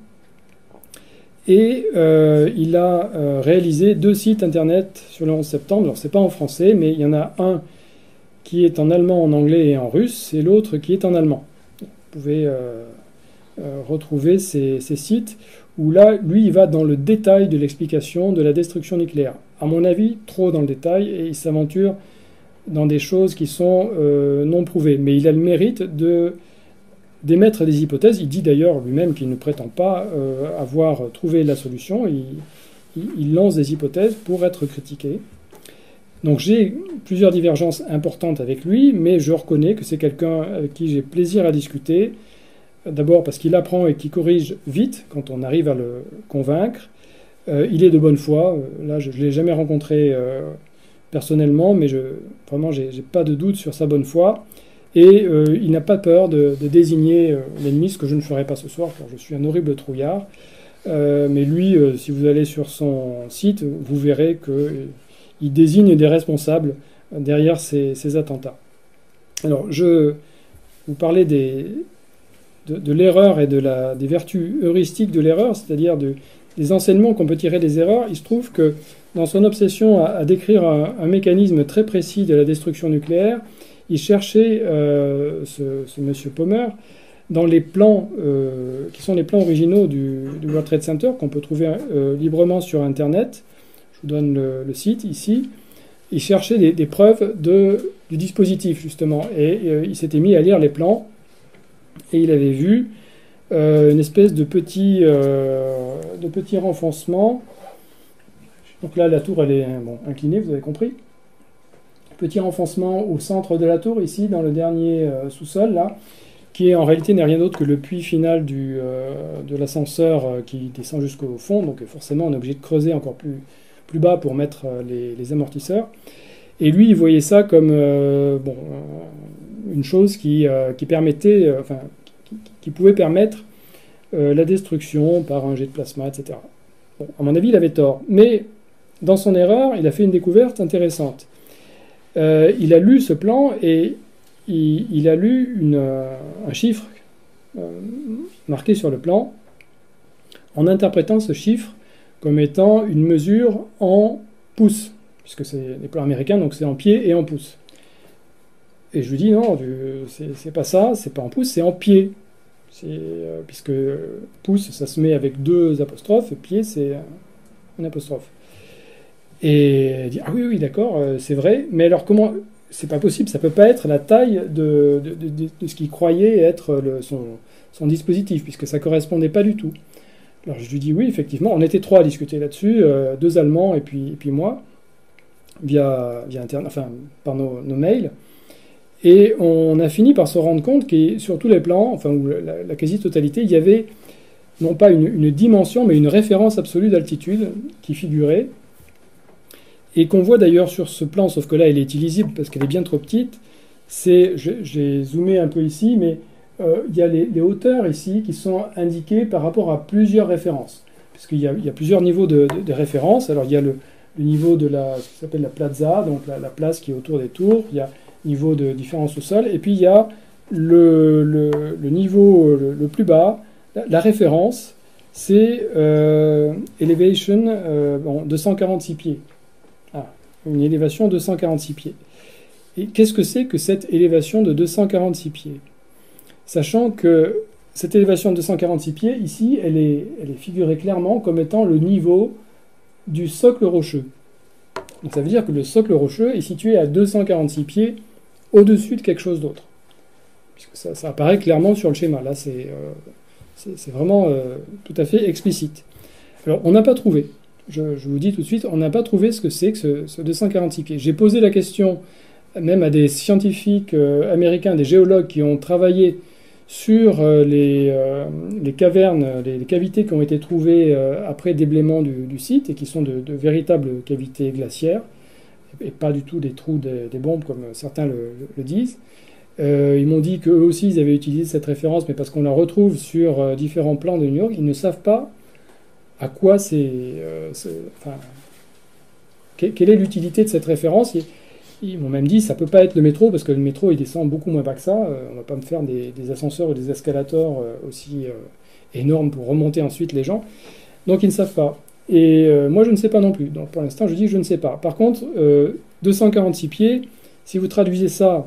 [SPEAKER 1] Et il a réalisé 2 sites internet sur le 11 septembre. Alors c'est pas en français, mais il y en a un qui est en allemand, en anglais et en russe, et l'autre qui est en allemand. Vous pouvez retrouver ces sites où là, lui, il va dans le détail de l'explication de la destruction nucléaire. À mon avis, trop dans le détail, et il s'aventure dans des choses qui sont non prouvées. Mais il a le mérite d'émettre des hypothèses. Il dit d'ailleurs lui-même qu'il ne prétend pas avoir trouvé la solution. Il lance des hypothèses pour être critiqué. Donc j'ai plusieurs divergences importantes avec lui, mais je reconnais que c'est quelqu'un avec qui j'ai plaisir à discuter. D'abord parce qu'il apprend et qu'il corrige vite quand on arrive à le convaincre. Il est de bonne foi. Là, je ne l'ai jamais rencontré personnellement, mais vraiment, j'ai pas de doute sur sa bonne foi. Et il n'a pas peur de désigner l'ennemi, ce que je ne ferai pas ce soir, car je suis un horrible trouillard. Mais lui, si vous allez sur son site, vous verrez qu'il désigne des responsables derrière ces attentats. Alors, je vous parlais de l'erreur et des vertus heuristiques de l'erreur, c'est-à-dire des enseignements qu'on peut tirer des erreurs. Il se trouve que dans son obsession à décrire un mécanisme très précis de la destruction nucléaire, il cherchait, ce monsieur Pommer, dans les plans qui sont les plans originaux du World Trade Center, qu'on peut trouver librement sur Internet. Je vous donne le site ici. Il cherchait des preuves du dispositif, justement, et il s'était mis à lire les plans, et il avait vu une espèce de petit renfoncement. Donc là, la tour, elle est inclinée, vous avez compris. Petit renfoncement au centre de la tour, ici, dans le dernier sous-sol, là, qui en réalité n'est rien d'autre que le puits final de l'ascenseur qui descend jusqu'au fond. Donc forcément, on est obligé de creuser encore plus bas pour mettre les amortisseurs. Et lui, il voyait ça comme une chose qui permettait, qui pouvait permettre la destruction par un jet de plasma, etc. Bon, à mon avis, il avait tort. Mais dans son erreur, il a fait une découverte intéressante. Il a lu ce plan et il a lu un chiffre marqué sur le plan en interprétant ce chiffre comme étant une mesure en pouces, puisque c'est les plans américains, donc c'est en pieds et en pouces. Et je lui dis non, c'est pas ça, c'est pas en pouces, c'est en pieds. Puisque pouce, ça se met avec 2 apostrophes, et pied, c'est un apostrophe. Et elle dit, ah oui, d'accord, c'est vrai, mais alors comment, c'est pas possible, ça peut pas être la taille de ce qu'il croyait être son dispositif, puisque ça correspondait pas du tout. Alors je lui dis, oui, effectivement, on était 3 à discuter là-dessus, 2 Allemands et puis moi, via Internet, enfin, par nos mails. Et on a fini par se rendre compte que sur tous les plans, enfin la quasi-totalité, il y avait non pas une dimension, mais une référence absolue d'altitude qui figurait, et qu'on voit d'ailleurs sur ce plan, sauf que là elle est illisible parce qu'elle est bien trop petite. J'ai zoomé un peu ici, mais il y a les hauteurs ici qui sont indiquées par rapport à plusieurs références, puisqu'il y a plusieurs niveaux de référence. Alors il y a le niveau de ce qui s'appelle la plaza, donc la place qui est autour des tours, il y a niveau de différence au sol, et puis il y a le niveau le plus bas, la référence, c'est elevation 246 pieds. Ah, une élévation 246 pieds. Et qu'est-ce que c'est que cette élévation de 246 pieds? Sachant que cette élévation de 246 pieds, ici, elle est figurée clairement comme étant le niveau du socle rocheux. Donc ça veut dire que le socle rocheux est situé à 246 pieds au-dessus de quelque chose d'autre. Puisque ça apparaît clairement sur le schéma. Là, c'est vraiment tout à fait explicite. Alors, on n'a pas trouvé. Je vous dis tout de suite, on n'a pas trouvé ce que c'est que ce 246 pieds. J'ai posé la question même à des scientifiques américains, des géologues qui ont travaillé sur les cavernes, les cavités qui ont été trouvées après déblaiement du site et qui sont de véritables cavités glaciaires et pas du tout des trous des bombes comme certains le disent. Ils m'ont dit qu'eux aussi ils avaient utilisé cette référence, mais parce qu'on la retrouve sur différents plans de New York, ils ne savent pas à quoi quelle est l'utilité de cette référence. Ils m'ont même dit ça peut pas être le métro parce que le métro il descend beaucoup moins bas que ça. On va pas me faire des ascenseurs ou des escalators aussi énormes pour remonter ensuite les gens. Donc ils ne savent pas. Et moi je ne sais pas non plus. Donc pour l'instant je dis que je ne sais pas. Par contre 246 pieds, si vous traduisez ça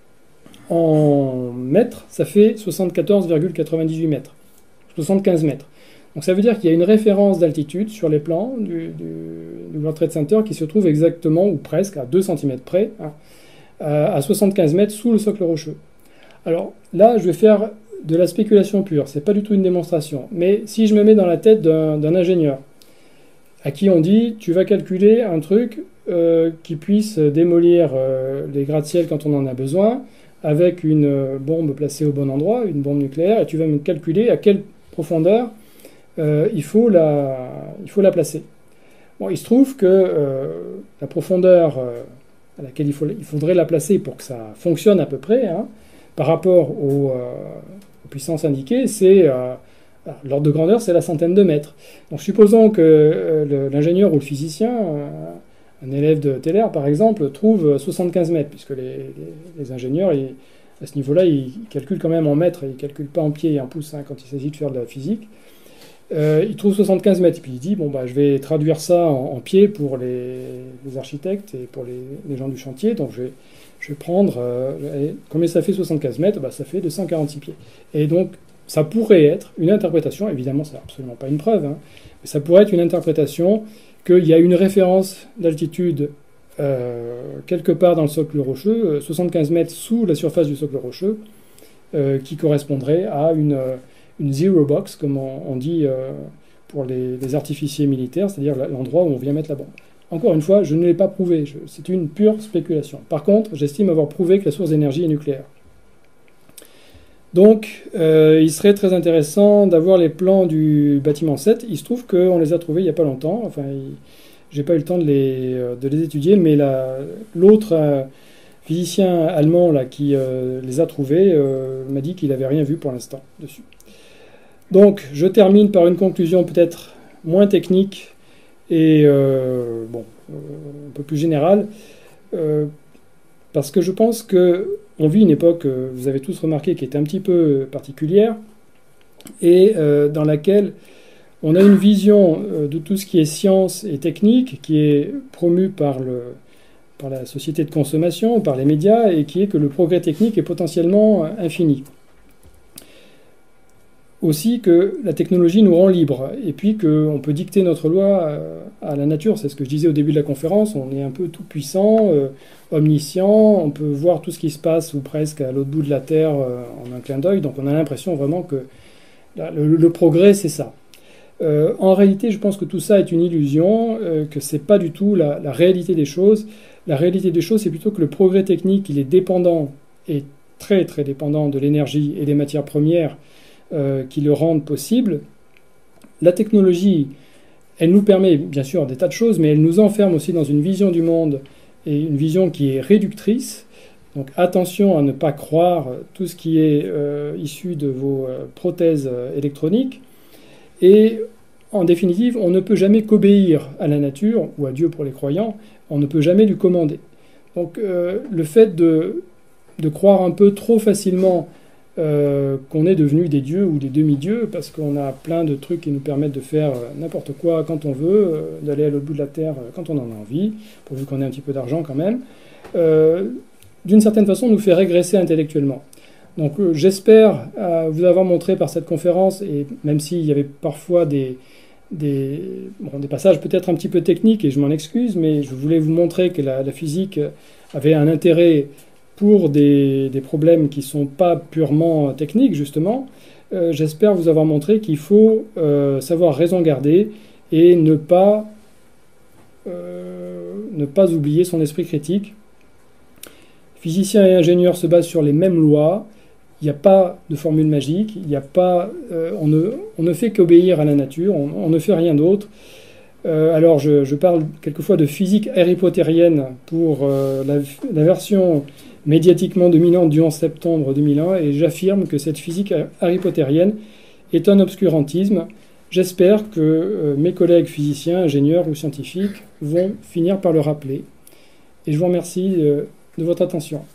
[SPEAKER 1] en mètres, ça fait 74,98 mètres. 75 mètres. Donc ça veut dire qu'il y a une référence d'altitude sur les plans du World Trade Center qui se trouve exactement, ou presque, à 2 cm près, hein, à 75 mètres sous le socle rocheux. Alors là, je vais faire de la spéculation pure, c'est pas du tout une démonstration. Mais si je me mets dans la tête d'un ingénieur, à qui on dit, tu vas calculer un truc qui puisse démolir les gratte-ciel quand on en a besoin, avec une bombe placée au bon endroit, une bombe nucléaire, et tu vas me calculer à quelle profondeur il faut la placer. Bon, il se trouve que la profondeur à laquelle il faudrait la placer pour que ça fonctionne à peu près, hein, par rapport aux puissances indiquées, c'est l'ordre de grandeur, c'est la centaine de mètres. Donc supposons que l'ingénieur ou le physicien, un élève de Teller par exemple, trouve 75 mètres, puisque les ingénieurs, à ce niveau-là, ils calculent quand même en mètres, ils ne calculent pas en pieds et en pouces hein, quand il s'agit de faire de la physique. Il trouve 75 mètres, et puis il dit, bon, bah, je vais traduire ça en pieds pour les architectes et pour les gens du chantier, donc je vais prendre, combien ça fait 75 mètres, bah, ça fait 246 pieds. Et donc, ça pourrait être une interprétation, évidemment, c'est absolument pas une preuve, hein, mais ça pourrait être une interprétation qu'il y a une référence d'altitude quelque part dans le socle rocheux, 75 mètres sous la surface du socle rocheux, qui correspondrait à une zero box, comme on dit pour les artificiers militaires, c'est-à-dire l'endroit où on vient mettre la bombe. Encore une fois, je ne l'ai pas prouvé, c'est une pure spéculation. Par contre, j'estime avoir prouvé que la source d'énergie est nucléaire. Donc, il serait très intéressant d'avoir les plans du bâtiment 7. Il se trouve qu'on les a trouvés il n'y a pas longtemps. Enfin, j'ai pas eu le temps de les étudier, mais l'autre physicien allemand là, qui les a trouvés m'a dit qu'il n'avait rien vu pour l'instant dessus. Donc, je termine par une conclusion peut-être moins technique et un peu plus générale, parce que je pense qu'on vit une époque, vous avez tous remarqué, qui est un petit peu particulière, et dans laquelle on a une vision de tout ce qui est science et technique, qui est promue par la société de consommation, par les médias, et qui est que le progrès technique est potentiellement infini. Aussi que la technologie nous rend libres, et puis qu'on peut dicter notre loi à la nature. C'est ce que je disais au début de la conférence, on est un peu tout puissant, omniscient, on peut voir tout ce qui se passe, ou presque à l'autre bout de la Terre, en un clin d'œil, donc on a l'impression vraiment que le progrès, c'est ça. En réalité, je pense que tout ça est une illusion, que c'est pas du tout la réalité des choses. La réalité des choses, c'est plutôt que le progrès technique, il est dépendant, et très très dépendant de l'énergie et des matières premières, qui le rendent possible. La technologie, elle nous permet bien sûr des tas de choses, mais elle nous enferme aussi dans une vision du monde et une vision qui est réductrice. Donc attention à ne pas croire tout ce qui est issu de vos prothèses électroniques. Et en définitive, on ne peut jamais qu'obéir à la nature, ou à Dieu pour les croyants, on ne peut jamais lui commander. Donc le fait de croire un peu trop facilement qu'on est devenu des dieux ou des demi-dieux parce qu'on a plein de trucs qui nous permettent de faire n'importe quoi quand on veut, d'aller à l'autre bout de la Terre quand on en a envie, pourvu qu'on ait un petit peu d'argent quand même. d'une certaine façon, nous fait régresser intellectuellement. Donc j'espère vous avoir montré par cette conférence, et même s'il y avait parfois des passages peut-être un petit peu techniques, et je m'en excuse, mais je voulais vous montrer que la physique avait un intérêt pour des problèmes qui ne sont pas purement techniques, justement. J'espère vous avoir montré qu'il faut savoir raison garder et ne pas oublier son esprit critique. Physiciens et ingénieurs se basent sur les mêmes lois. Il n'y a pas de formule magique. Il n'y a pas, on ne fait qu'obéir à la nature. On ne fait rien d'autre. Alors, je parle quelquefois de physique harry-potterienne pour la version médiatiquement dominante du 11 septembre 2001, et j'affirme que cette physique harry-potterienne est un obscurantisme. J'espère que mes collègues physiciens, ingénieurs ou scientifiques vont finir par le rappeler. Et je vous remercie de votre attention.